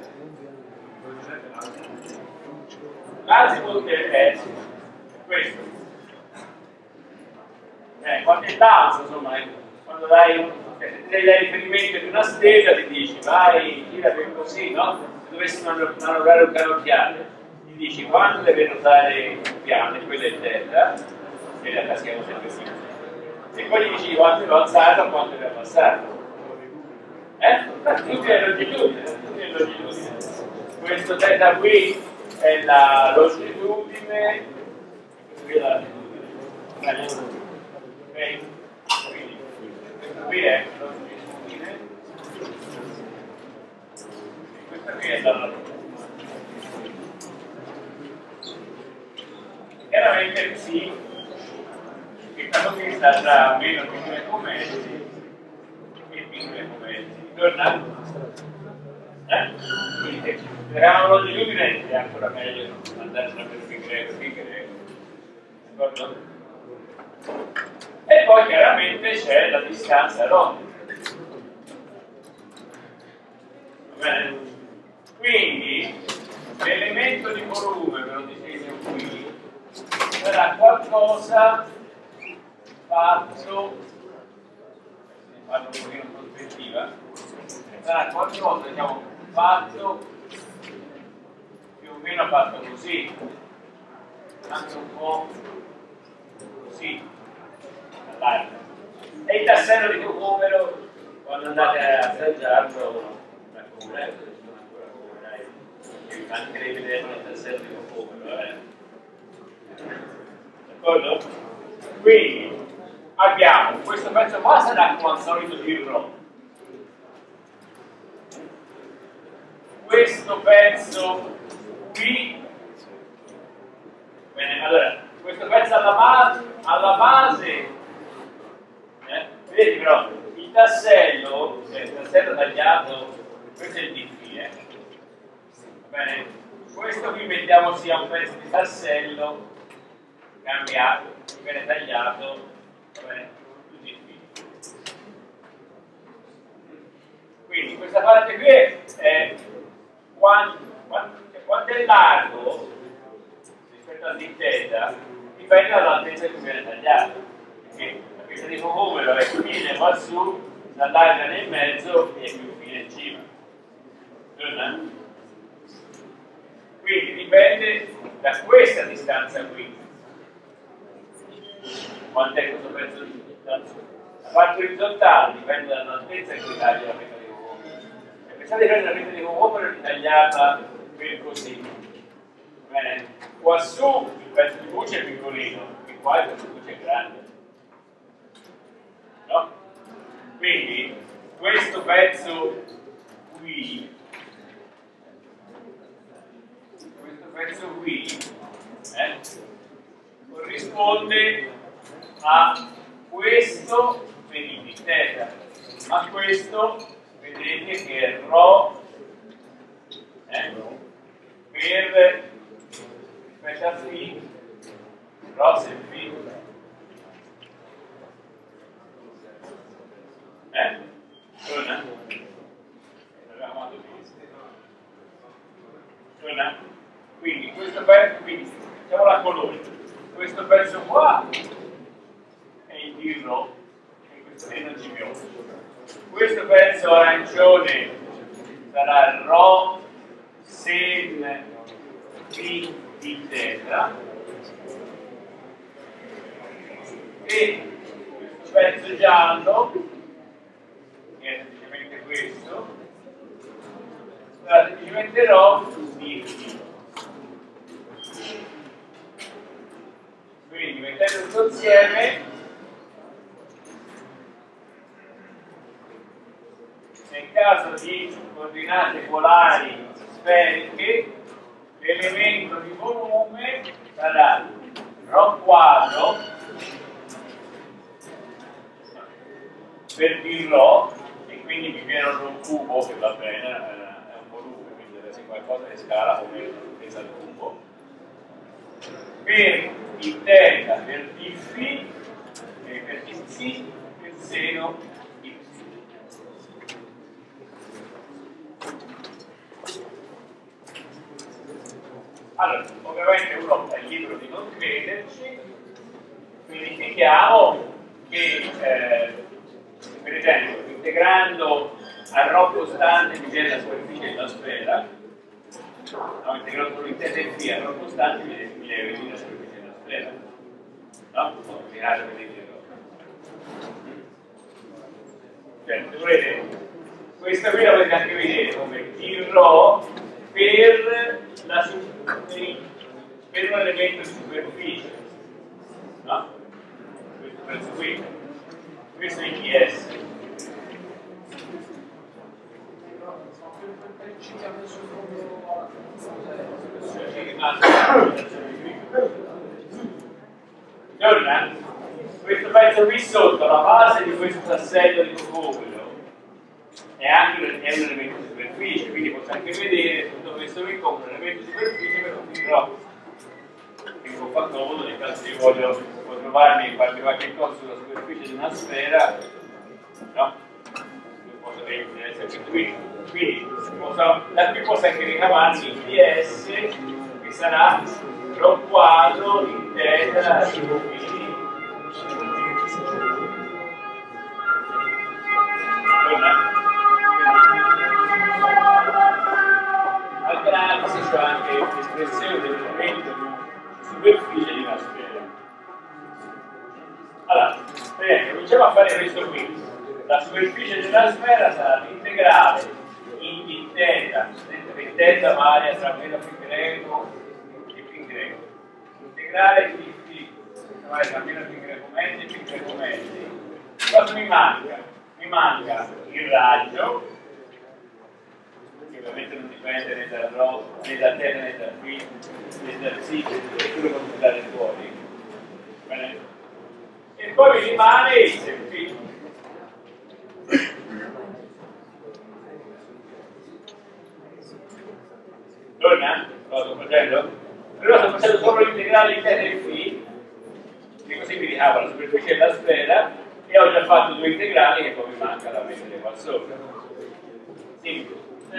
L'azimut è questo. Eh, qualche tanto, insomma, quando dai, eh, devi dare riferimento di una stella, ti dici vai, gira per così, no? Se dovessi manovrare un canocchiale, ti dici quando deve ruotare un piano, e quello è terra, che in realtà siamo sempre qui. E poi gli dici quanto devo alzarlo o quanto devo abbassarlo. Eh? Tutti è longitudine, tutti è longitudine. Questo θ qui è la longitudine, qui è la latitudine. Ok? Quindi questa qui è la longitudine, e questa qui è la latitudine. Chiaramente sì, che quando qui sta tra meno pi greco mezzi e pi greco mezzi. Torna? Eh? Quindi eravamo longitudine è ancora meglio andare tra pi greco pi greco, d'accordo? E poi chiaramente c'è la distanza ρ. Va bene? Quindi l'elemento di volume, ve lo disegno qui, sarà qualcosa fatto, farlo un pochino in prospettiva, sarà qualcosa, diciamo, fatto più o meno fatto così, anche un po' così, all'aria. E il tassello di cocomero, quando andate a assaggiarlo, la comune, anche devi vedere il tassello di cocomero, eh? D'accordo? Quindi abbiamo questo pezzo qua, sarà come al solito di ρ. Questo pezzo qui, bene, allora, questo pezzo alla base, alla base eh, vedete però, il tassello, cioè il tassello tagliato, questo è il D P, eh? Va bene? Questo qui mettiamo sia un pezzo di tassello cambiato, viene tagliato, va bene? Il D P. Quindi questa parte qui è quanto, quanto, quanto è largo rispetto al d θ, dipende dall'altezza che viene tagliato. Perché la pista di cocomero è fine qua su, la larga nel mezzo e più fine in cima. Quindi dipende da questa distanza qui. Quant'è questo pezzo di distanza? La parte orizzontale dipende dall'altezza che taglia la pista di cocomero. E pensate che la pista di cocomero è tagliata per così. Bene, qua su il pezzo di luce è piccolino, e qua il pezzo di luce è grande. No? Quindi questo pezzo qui, questo pezzo qui eh, corrisponde a questo per il d θ, ma questo vedete che è ρ eh, per rispetto a φ, ρ se φ. Eh? Torna? L'avevamo visto. Torna? Quindi questo pezzo, quindi facciamo la colore. Questo pezzo qua è il d ρ e questo è il g viola. Questo pezzo arancione sarà ρ sen φ di θ e questo pezzo giallo che è semplicemente questo sarà semplicemente ρ di φ. Quindi mettendo tutto insieme, nel caso di coordinate polari sferiche, l'elemento di volume sarà ρ quadro per d ρ, e quindi mi viene un cubo che va bene, è un volume, quindi deve essere qualcosa di scala come pesa il cubo, per il θ per d φ e per d φ per seno y. Allora, ovviamente uno è libero di non crederci, verifichiamo che eh, per esempio integrando a ρ costante mi viene la superficie della sfera, no, integrando con l'intesa φ a ρ costante mi viene, mi viene la superficie della sfera, no? No, tirare per il cioè, se volete, questa qui la potete anche vedere come d ρ per, la, per un elemento di superficie, no? Questo pezzo qui, questo è il ds. Allora, questo pezzo qui sotto, la base di questo tassello di cocomero è anche un, è un elemento di superficie, quindi posso anche vedere tutto questo qui come un elemento di superficie per un dirò che mi fa comodo nel caso che voglio, voglio trovarmi qualche, qualche cosa sulla superficie di una sfera, no? Posso vedere questo qui. Quindi posso, da qui posso anche ricavarmi il D S che sarà rho quadro di θ di V. Al grafo c'è anche l'espressione del momento di superficie di una sfera. Allora, bene, cominciamo a fare questo qui. La superficie della sfera sarà l'integrale in d θ, vedete che θ varia tra meno più greco e più greco. L'integrale in d varia tra meno più greco mezzi e più greco mezzi. Cosa mi manca? Mi manca il raggio, che ovviamente non dipende né dal rho, né da terra né da qui, né dal sì, è quello che può dare fuori. Bene? E poi mi rimane il semplice. Torna? Lo sto facendo? Però sto facendo solo l'integrale in terra e φ, che così mi ricava la superficie della sfera, e ho già fatto due integrali che poi mi manca da mettere qua sopra. Sì.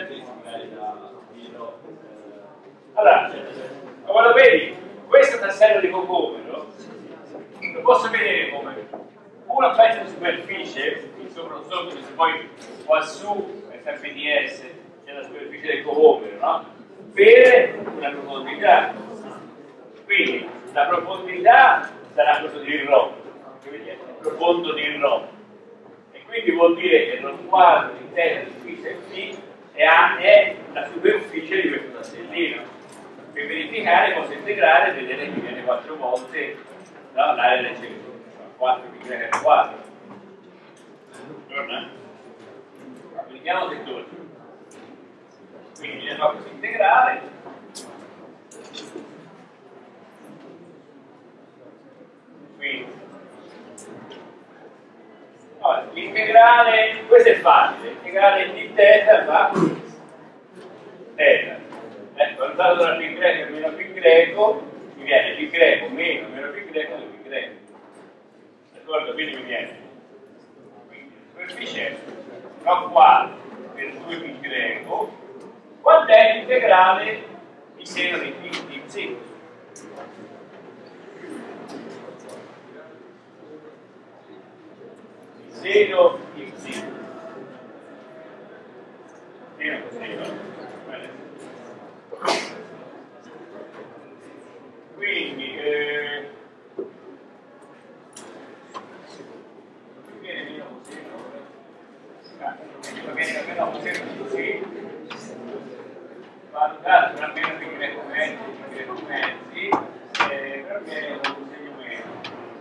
Allora, quando vedi questo tassello di cocomero, lo posso vedere come una pezzo di superficie, qui sopra o sotto, se poi qua su è sempre D S, c'è la superficie del cocomero, no? Per una profondità. Quindi la profondità sarà questo di rho, è profondo di rho, e quindi vuol dire che lo quadro di θ di φ e φ è la superficie di questo tassellino. Per verificare posso integrare e vedere che viene quattro volte, no, l'area del centro, quattro pi greco al quadro. Torna? Vediamo se torna. Quindi ne fa questo integrale. Quindi allora, l'integrale, questo è facile, l'integrale di θ va θ. Eh, guardato da pi greco e meno pi greco, mi viene pi greco meno meno pi greco e pi greco. D'accordo? Quindi mi viene. Quindi la superficie rho quadro per due pi greco. Quant'è l'integrale di seno di pi di psi? Seno di psi. Seno così, no? Quindi eh, viene meno così, no? Viene meno così, così. Valutato tra meno di greco mezzi, di greco mezzi, eh, però viene un segno meno.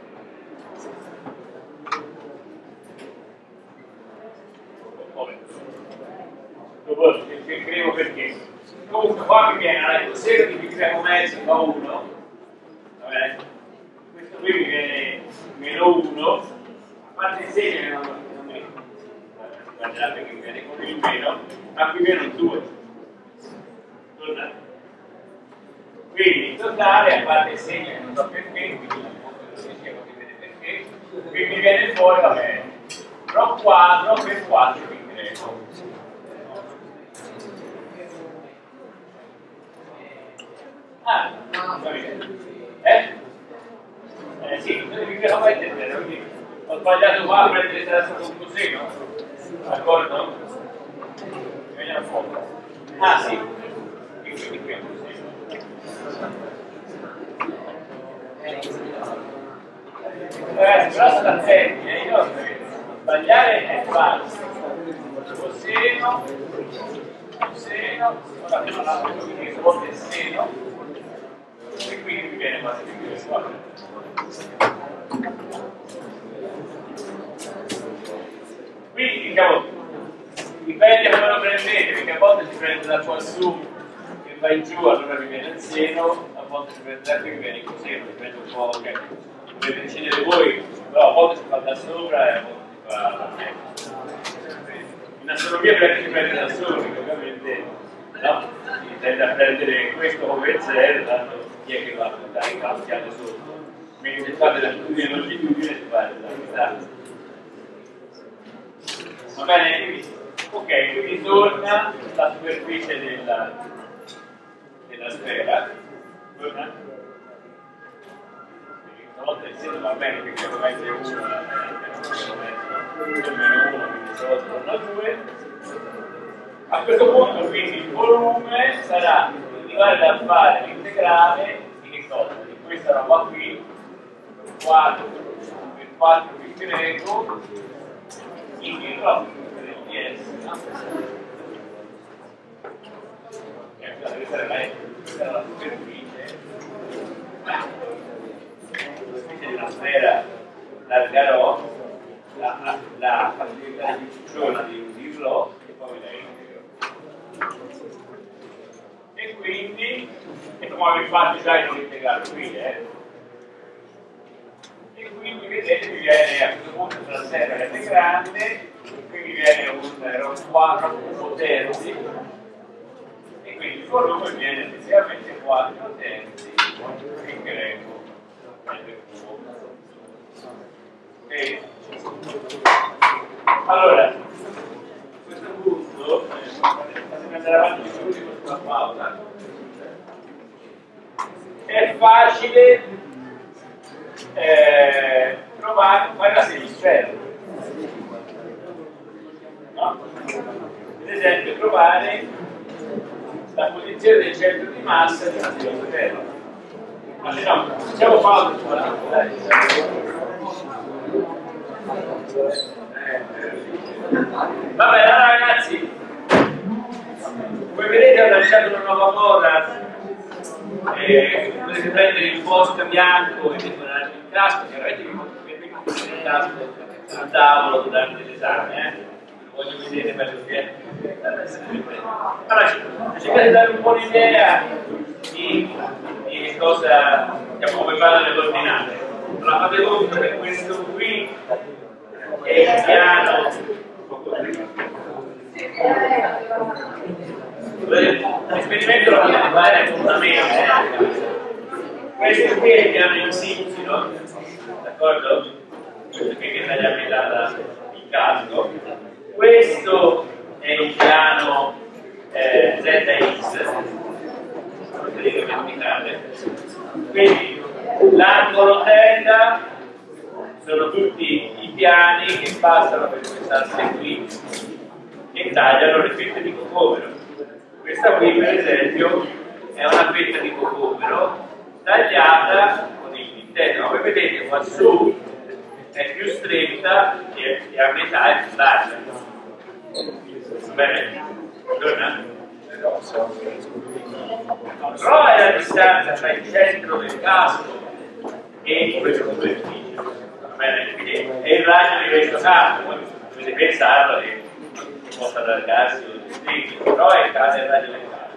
Dopo scrivo perché. Comunque qua mi viene la coseno di pi greco mezzi fa uno, va bene? Questo qui mi viene meno uno, a parte il segno che non, non mi guardate che mi viene con il meno, ma qui viene un due. Torna? Quindi in totale, a parte il segno che non so perché, quindi non posso dire che vede perché, qui mi viene fuori, va bene, rho quadro per quattro pi greco. Ah, non capite? Eh? Eh sì, non mi devo mettere, quindi ho sbagliato qua a prendere sarà stato un coseno, d'accordo? Vediamo un po'. Ah sì, e quindi qui è un coseno. Ragazzi, però sono attenti, eh? Io sbagliare è falso. Coseno, coseno, ora che non ha quindi svolta il seno. E quindi mi viene quasi più questo. Quindi diciamo, dipende come lo prendete, perché a volte si prende da qua su e vai giù, allora mi viene il seno, a volte si prende da qui e mi viene il coseno, dipende un po', ok? Dovete decidere voi, però a volte si fa da sopra e a volte si fa da mezzo. In astronomia perché si prende da sopra, perché ovviamente no? tende a prendere questo come zero, tanto chi è che va a portare i cambiali sotto. Quindi se fate l'attitudine longitudine si fa la metà. Va bene? Ok, quindi torna la superficie della, della sfera. Torna. Una volta il seno va bene perché deve essere uno, meno uno, quindi solo torna a due. A questo punto quindi il volume sarà arrivare a fare l'integrale di che cosa? Di questa roba qui, quattro per quattro pi greco, in greco del D S, no? E questa era la superficie, la superficie di una sfera larga rho, la, la facilità di cicciona di, di rho, e poi la integro. E quindi, e come avevo fatto già in un integrale qui, eh? E quindi vedete mi viene a questo punto la serra è grande, qui mi viene un quattro terzi, e quindi il volume viene effettivamente quattro terzi in greco nel cubo. Ok? Allora, a questo punto, eh, andare avanti con questa pausa, è facile eh, trovare, fare la semisfera, no? Ad esempio trovare la posizione del centro di massa di una semisfera. Ma se no, facciamo pausa. Vabbè, allora ragazzi, come vedete ho lasciato una nuova bolla, eh, potete prendere il post bianco e decorare il casco, chiaramente vi potete mettere il casco al tavolo durante l'esame, eh? Lo voglio vedere bello che allora cercate di dare un po' l'idea di, di che cosa, diciamo, come fanno le ordinate. Allora fate conto che questo qui è il piano, l'esperimento lo potete fare con una mente. Questo qui è il piano X Y, d'accordo? Questo qui che tagliamo il casco. Questo è il piano eh, Z X, quindi l'angolo tenda sono tutti i piani che passano per questa asse qui e tagliano le fette di cocomero. Questa qui per esempio è una fetta di cocomero tagliata con il dintello, come vedete qua su è più stretta e a metà è più larga. Va bene? Torna? Rho è la distanza tra il centro del casco e questa superficie. Va bene? Quindi è il raggio di questo campo, voi dovete pensarlo che possa allargarsi o restringere, però è il raggio del campo.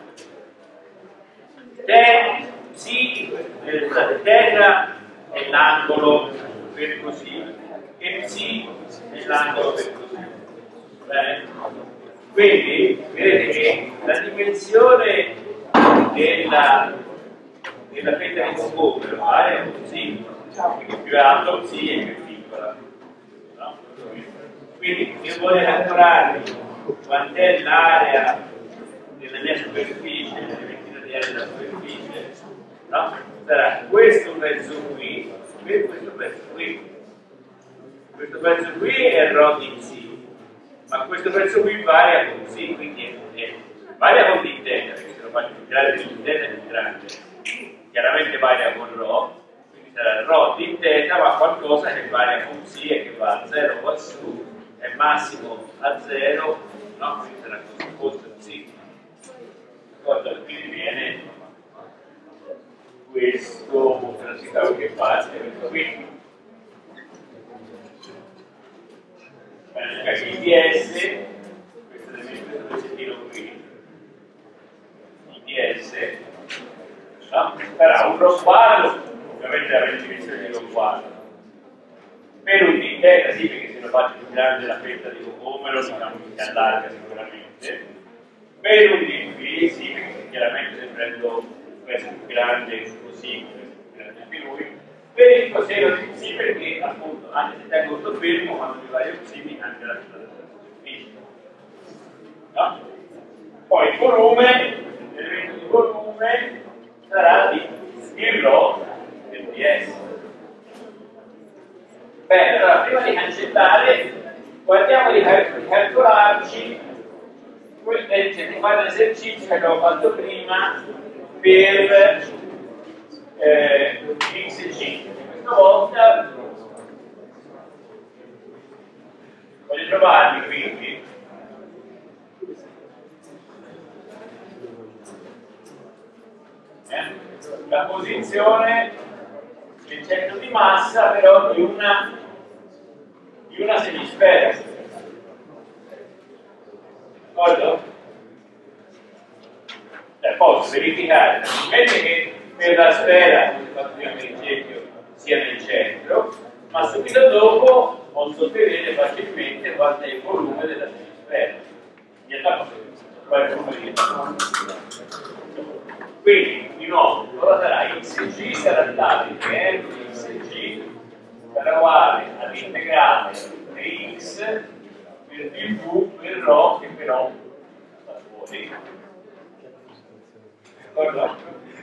Te, sì, eh, terra è l'angolo percussivo e psi è l'angolo percussivo. Bene? Quindi vedete che la dimensione della, della fetta di cocomero varia con psi, quindi più alto psi e più piccola, no? Quindi se vuole calcolare quant'è l'area della mia superficie, l'elemento di area della superficie, no? Sarà questo pezzo qui e questo pezzo qui. Questo pezzo qui è rho di psi, ma questo pezzo qui varia con psi, quindi è, è, varia con d'intesa, perché se lo faccio più grande d'intesa è più grande. Chiaramente varia con rho, quindi sarà rho d'intesa, ma qualcosa che varia con psi e che va a zero qua su, è massimo a zero, no? Quindi sarà questo psi. D'accordo? Quindi viene questo classificato che parte, questo qui. Bene, il D S, questo è questo pezzettino qui, il D S, no? Sarà un rho quadro, ovviamente la definizione di rho quadro, per un d θ, sì, perché se lo faccio più grande la fetta di cocomero, diciamo che si allarga sicuramente, per un d phi, sì, perché chiaramente se prendo questo più grande così, questo più grande anche lui, verifico se ero sì perché appunto anche se tengo tutto fermo quando mi vario così mi cambia la superficie. No? Poi il volume, l'elemento di volume sarà di il rho del ds. Bene, allora prima di cancellare guardiamo di calcolarci di fare l'esercizio che abbiamo fatto prima per eh, x e g. Questa volta voglio trovarmi quindi eh, la posizione del centro di massa però di una di una semisfera. D'accordo? Cioè, posso verificare invece che per la sfera, come ho fatto prima per il cerchio, sia nel centro, ma subito dopo posso vedere facilmente qual è il volume della semisfera. Qual è il volume di Quindi, di nuovo, cosa sarà? X e G sarà tale che X e G sarà uguale all'integrale di X per dv per ρ che però sta fuori. D'accordo?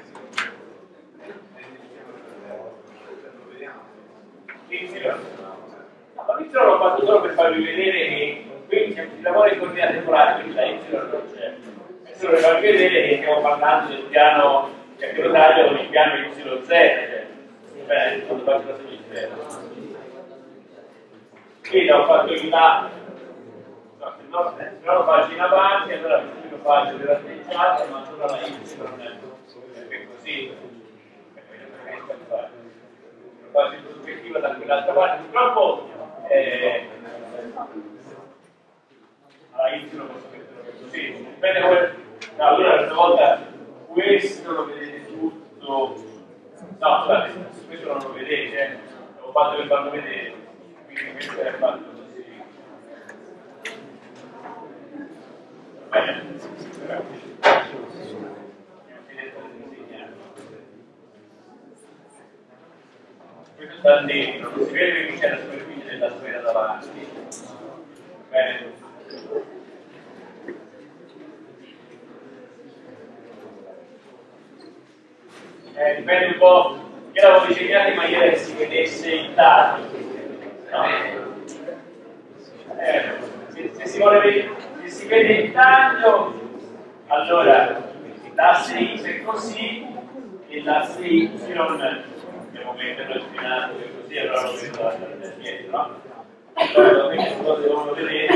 Y. Ma Y l'ho fatto solo per farvi vedere che qui si lavora in coordinate polari, quindi la Y non c'è. È solo per farvi vedere che stiamo parlando del piano che a che taglio con il piano Y Z, cioè, bene, quando faccio la semisfera. Qui ho fatto in là, no, se no, se no lo faccio in avanti, allora qui lo faccio della steggiata, ma solo la Y è così. Lo faccio in prospettiva da quell'altra parte, purtroppo eh, alla Y posso metterlo così. Dipende come. No, allora una volta questo lo vedete tutto. No, scusate, questo non lo vedete, eh. L'ho fatto per farlo vedere. Quindi questo è fatto così. Bene. Questo sta dentro, non si vede che c'è la superficie della sfera davanti. Bene. Eh, dipende un po', io l'avevo disegnato in maniera che si vedesse il taglio. No? Eh, se, se si vuole vedere, se si vede il taglio, allora l'asse X è così e l'asse Y devo metterlo spinato così, allora lo vedo da dietro, no? Allora queste cose devono vedere.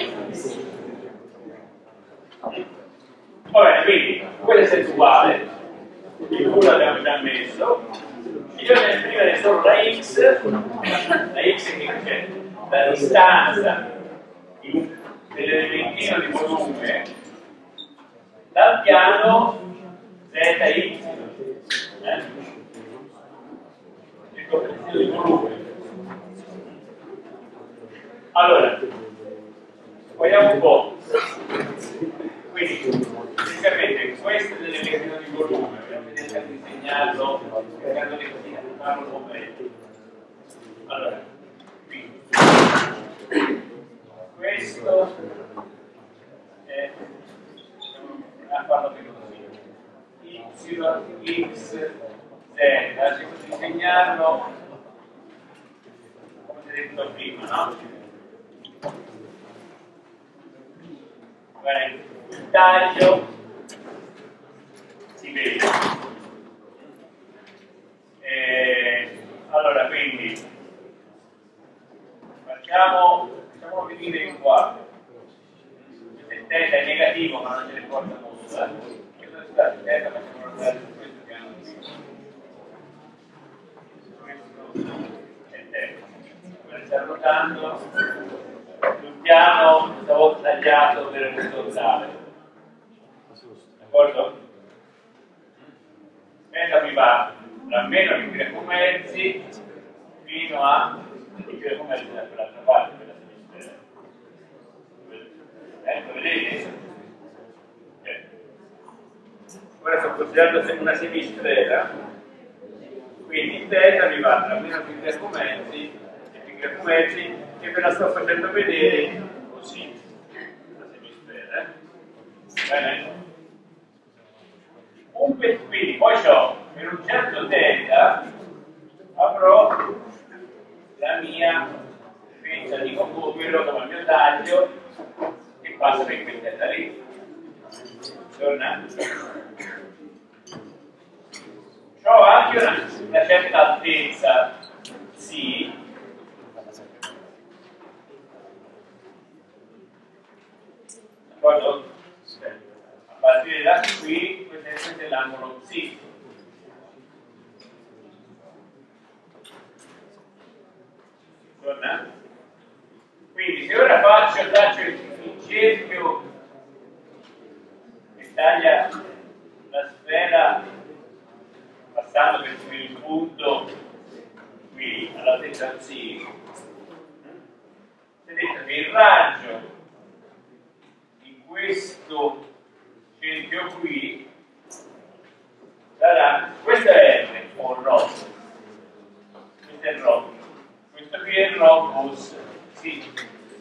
Va bene, quindi questo è uguale. Il Q l'abbiamo già messo, bisogna esprimere solo la X, la X che c'è, la distanza dell'elementino di volume dal piano Z Y, eh? il coefficiente di volume. Allora, vediamo un po'. Quindi, praticamente questo è l'elemento di volume, dobbiamo vedere di disegnarlo, cercando di così farlo completo. Allora, quindi questo è a farlo più così. Y, X, Z, cerco di disegnarlo come detto prima, no? Bene, il taglio si vede. E, allora, quindi facciamo, facciamo venire qua. Il θ è negativo, ma non ce ne importa molto. Eh? Questo è stato il θ, facciamo andare su questo piano qui. Questo è θ. Come sta ruotando sul piano, questa volta tagliato per orizzontale. D'accordo? Questa mi va da meno di Greco mezzi fino a di Greco mezzi da quell'altra parte della sinistra. Eh, lo vedete? Okay. ora sto considerando una semisfera, quindi θ mi va tra meno pi greco mezzi e pi greco mezzi, e ve la sto facendo vedere così, la semisfera. Bene? Un quindi poi ho per un certo θ avrò la mia fetta di cocomero come il mio taglio che passa per quel θ lì. Torna? Ho anche una, una certa altezza sì, d'accordo? A partire da qui questo è l'angolo sì. Torna? Quindi se ora faccio, faccio il cerchio che taglia la sfera passando per il punto qui all'altezza C, vedete che il raggio di questo cerchio qui sarà, questo è R o ρ, questo è ρ, questo qui è ρ sì.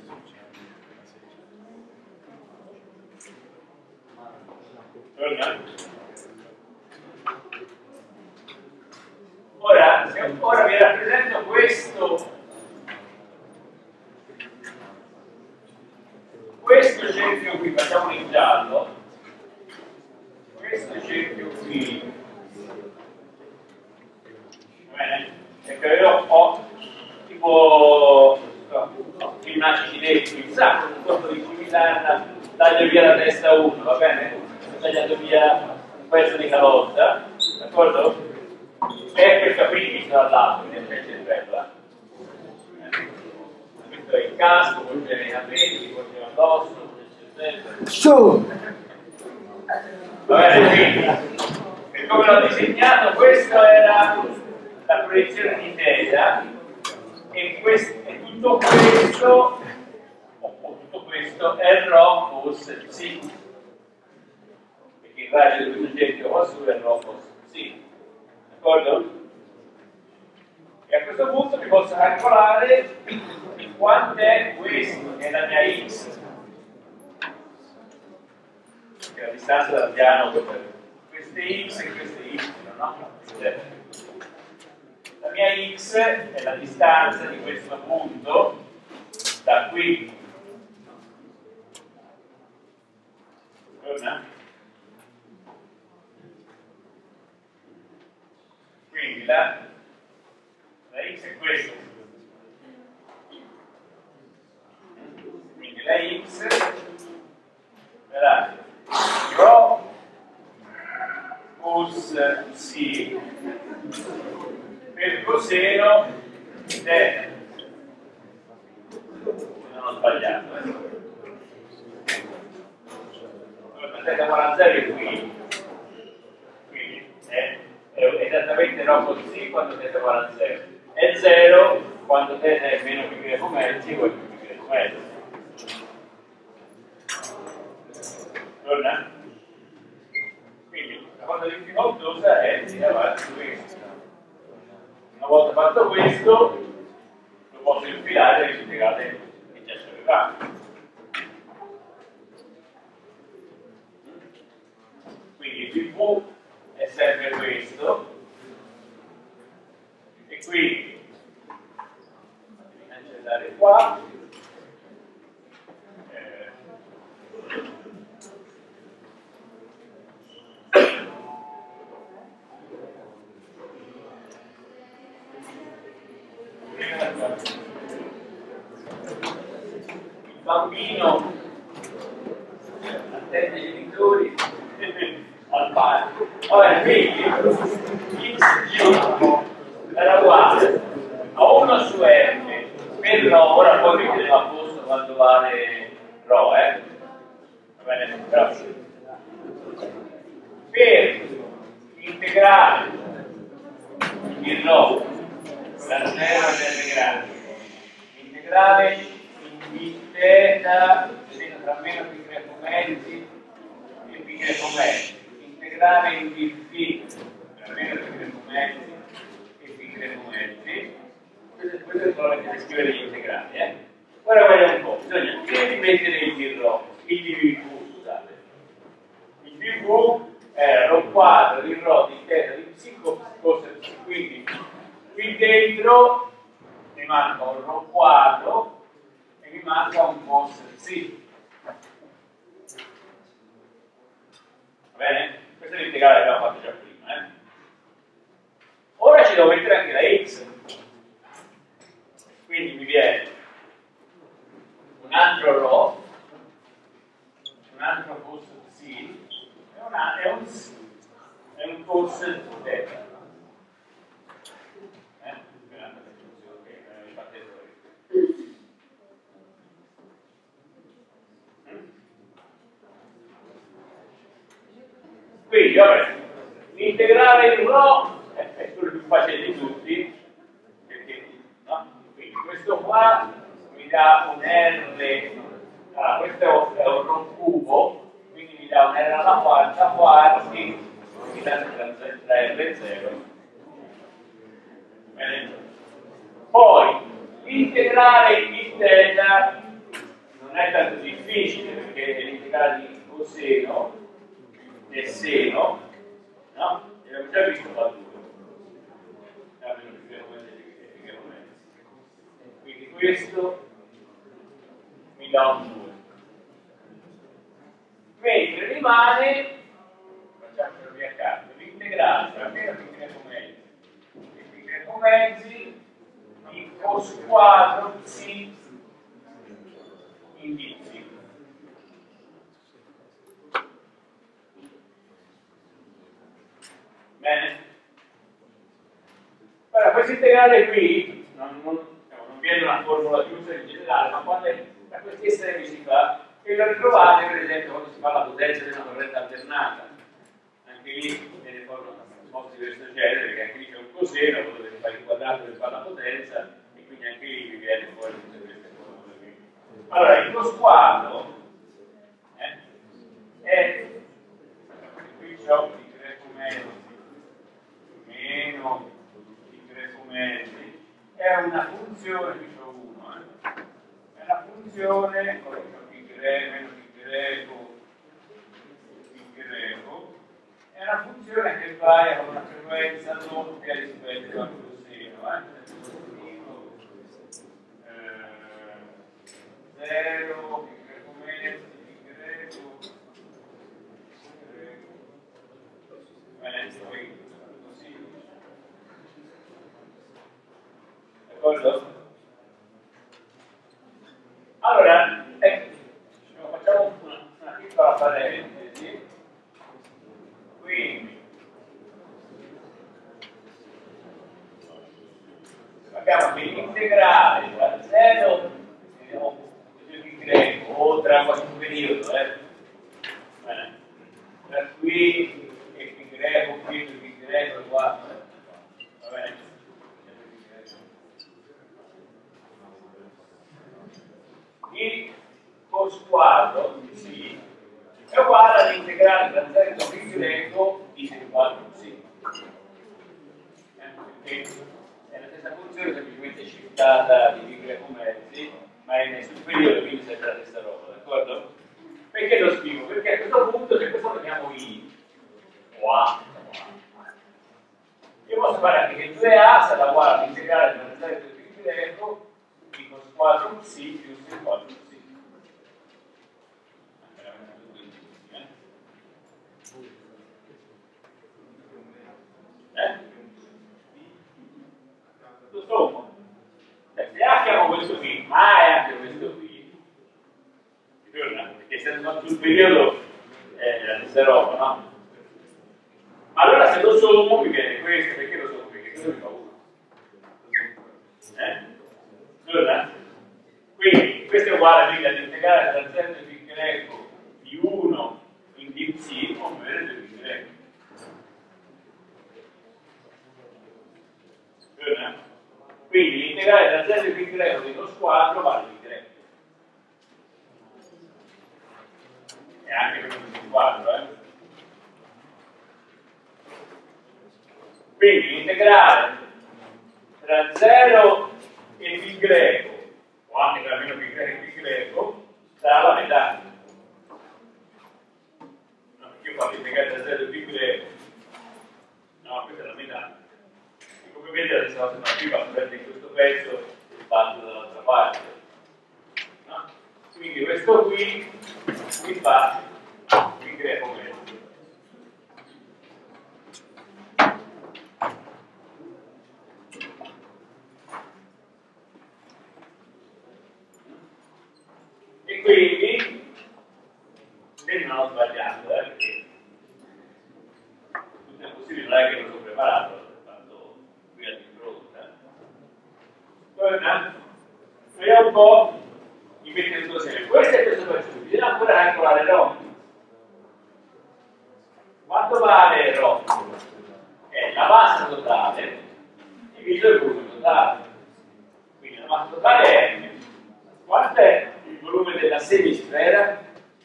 Torna? Ora, se ora vi rappresento questo questo cerchio qui, facciamolo in giallo, questo cerchio qui, bene? Perché io ho tipo gimnastici dentro, il sacco, un corpo di chimica, taglio via la testa uno, va bene? Ho tagliato via un pezzo di calotta, d'accordo? E questa qui mi sarà l'altro, in effetti è bella. Questo è il casco, poi c'è i capelli, poi c'è l'addosso, su! Va bene, quindi, per come l'ho disegnato, questa era la proiezione di θ e, questo, e tutto questo, o tutto questo, è ρ cos sì. Perché il raggio di questo cerchio qua su è ρ cos sì. D'accordo? E a questo punto mi posso calcolare quant'è questo, che è la mia x, che è la distanza dal piano, queste x e queste y, no? La mia x è la distanza di questo punto da qui. Torna? Quindi la, la x è questa. Quindi la x sarà ρ cos sì per coseno θ. Non ho sbagliato. Eh. Allora, θ uguale a zero è qui. Quindi è, è esattamente ρ cos sì quando θ uguale a zero. È zero quando θ è meno pi greco mezzi o più pi greco mezzi. Torna? Quindi la cosa difficoltosa è di avanti questo. Una volta fatto questo, lo posso infilare e spiegate che già ci aveva. Quindi il V è sempre questo, e quindi devi cancellare qua. Il bambino attende i genitori al parco. Ora, quindi x era uguale a uno su r per ρ, ora poi metteremo a posto quando vale ρ, eh? Va bene? Però, per integrare il ρ da zero alle grandi, integrale di θ, vedete tra meno pi greco mezzi e pi greco mezzi, integrare in dφ, almeno pi greco mezzi e pi greco mezzi, questo è quello che scrivere gli integrali, eh? Ora guarda un po', bisogna prima di mettere il dρ, il dv, scusate. Il dv era lo quadro di ρ di θ di ψ cos ψ, quindi qui dentro mi manca un ρ quadro e mi manca un cos ψ. Va bene? Questo è l'integrale che abbiamo fatto già prima. Eh? Ora ci devo mettere anche la x. Quindi mi viene un altro ρ, un altro cos ψ e una, è, un, è un cos θ. Eh? Quindi, vabbè, l'integrale di ρ è quello più facile di tutti, perché, no? Quindi questo qua mi dà un R, allora questo è un ρ cubo, quindi mi dà un R alla quarta, quarti, mi dà tra R e zero. Bene? Poi, l'integrale di θ non è tanto difficile, perché è l'integrale di coseno e seno, no? E abbiamo già visto la due. Quindi questo mi dà un due. Mentre rimane, facciamolo via a caso, l'integrale tra meno pi greco mezzi e pi greco mezzi di cos quadro ψ in dψ. Bene? Allora, questo integrale qui non, non, non viene una formula chiusa in generale, ma quando è, da questi estremi si fa, e lo ritrovate per esempio quando si fa la potenza di una corrente alternata. Anche lì viene fuori una cosa di questo genere, perché anche lì c'è un coseno, poi dovete fare il quadrato per fare la potenza, e quindi anche lì vi viene fuori tutte queste formule qui. Allora, il cos quadro eh, è qui c'ho il greco mezzo meno pi greco mezzi, è una funzione, qui c'ho uno, eh, è una funzione, poi c'ho pi greco, meno pi greco, pi greco, è una funzione che va a una frequenza doppia rispetto al coseno, eh, zero, pi greco mezzi, pi greco, pi greco, bene, poi d'accordo? Allora, ecco, facciamo una, una piccola parentesi. Quindi abbiamo che l'integrale tra zero pi greco o tra qualche periodo, eh? Bene. Tra qui e pi greco, qui e pi greco qua, va bene? Il cos quadro sì, è uguale all'integrale tra zero pi greco di sin quadro sì. Eh, perché è la stessa funzione, semplicemente shiftata di pi greco mezzi, ma è nel superiore, quindi sempre la stessa roba, d'accordo? Perché lo scrivo? Perché a questo punto, se questo lo chiamo I o A, io posso fare anche che due A sarà uguale all'integrale tra zero pi greco di cos quadro psi più sin quadro psi. Eh? Lo sommo. Cioè, se A chiamo questo qui, ma è anche questo qui, perché se non sul periodo è la stessa roba, no? Ma allora se lo sommo mi viene questo, perché lo sommo? Perché questo mi fa uno. Eh? Allora, quindi questo è uguale quindi all'integrale tra zero pi greco di uno in dψ o meno due pi greco. Allora, quindi l'integrale tra zero pi greco di cos quadro vale pi greco. E anche per un quadro, eh? Quindi l'integrale tra zero e pi greco, o anche tra meno pi greco e pi greco, sarà la metà. No, perché io faccio integrare tra zero e pi greco. No, questa è la metà. E come vedete, se la alternativa prende in questo pezzo e parte dall'altra parte. No? Quindi questo qui mi fa pi greco mezzo. E quindi, se non ho sbagliato, eh, perché tutto è possibile, non è che lo sono preparato, l'ho fatto qui all'impronta. Torna, vediamo un po', mi metto tutto insieme. Questo è questo pezzo, bisogna ancora calcolare rho. Quanto vale rho? È la massa totale diviso il volume totale. Quindi la massa totale è M. Quanto è il volume della semisfera?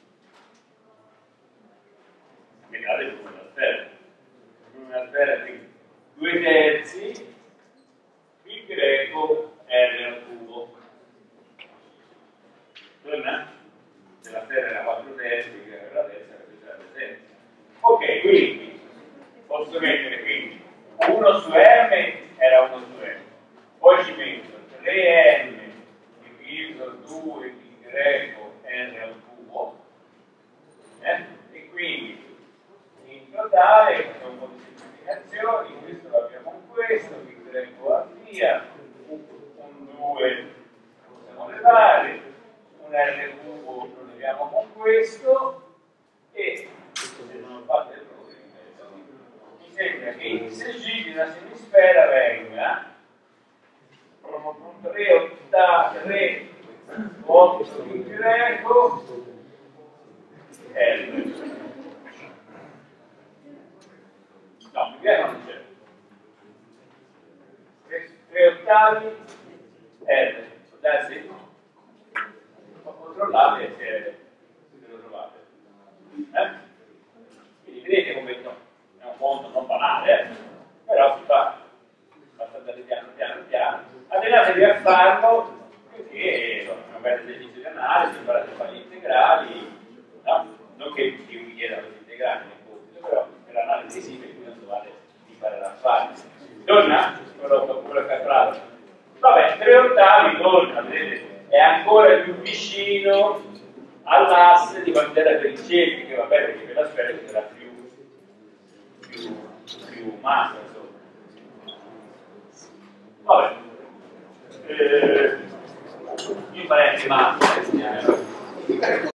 Integrale il volume della sfera. Il volume della sfera è quindi due terzi pi greco R al cubo. Torna? Se la sfera era quattro terzi, che era la terza, questa era tre terzi. Ok, quindi posso mettere quindi uno su M era uno su M. Poi ci metto tre M diviso due pi greco R al cubo, eh? E quindi in totale facciamo un po' di semplificazioni, questo lo abbiamo con questo, pi greco va via, un due possiamo levare, un R cubo lo leviamo con questo e se non fate errori mi sembra che il X G di una semisfera venga tre ottavi, tre otto pi greco L. No, pi greco non c'è. tre ottavi L. Dai, sì. Controllate se, se lo trovate. Eh? Quindi vedete come no, è un conto non banale, eh? Però si fa. Basta andare piano piano piano. Allenatevi a farlo perché è un bel esercizio di analisi, imparate a fare gli integrali, no? Non che vi chiedano gli integrali nel compito, però per l'analisi sì, per cui non vale imparare a fare. Torna? Quello che ho calcolato. Vabbè, tre ottavi torna, vedete, è ancora più vicino all'asse di quanto era per il cerchio, che va bene perché per la sfera ci sarà più, più, più massa, insomma. Vabbè. Eh, io farei anche massa,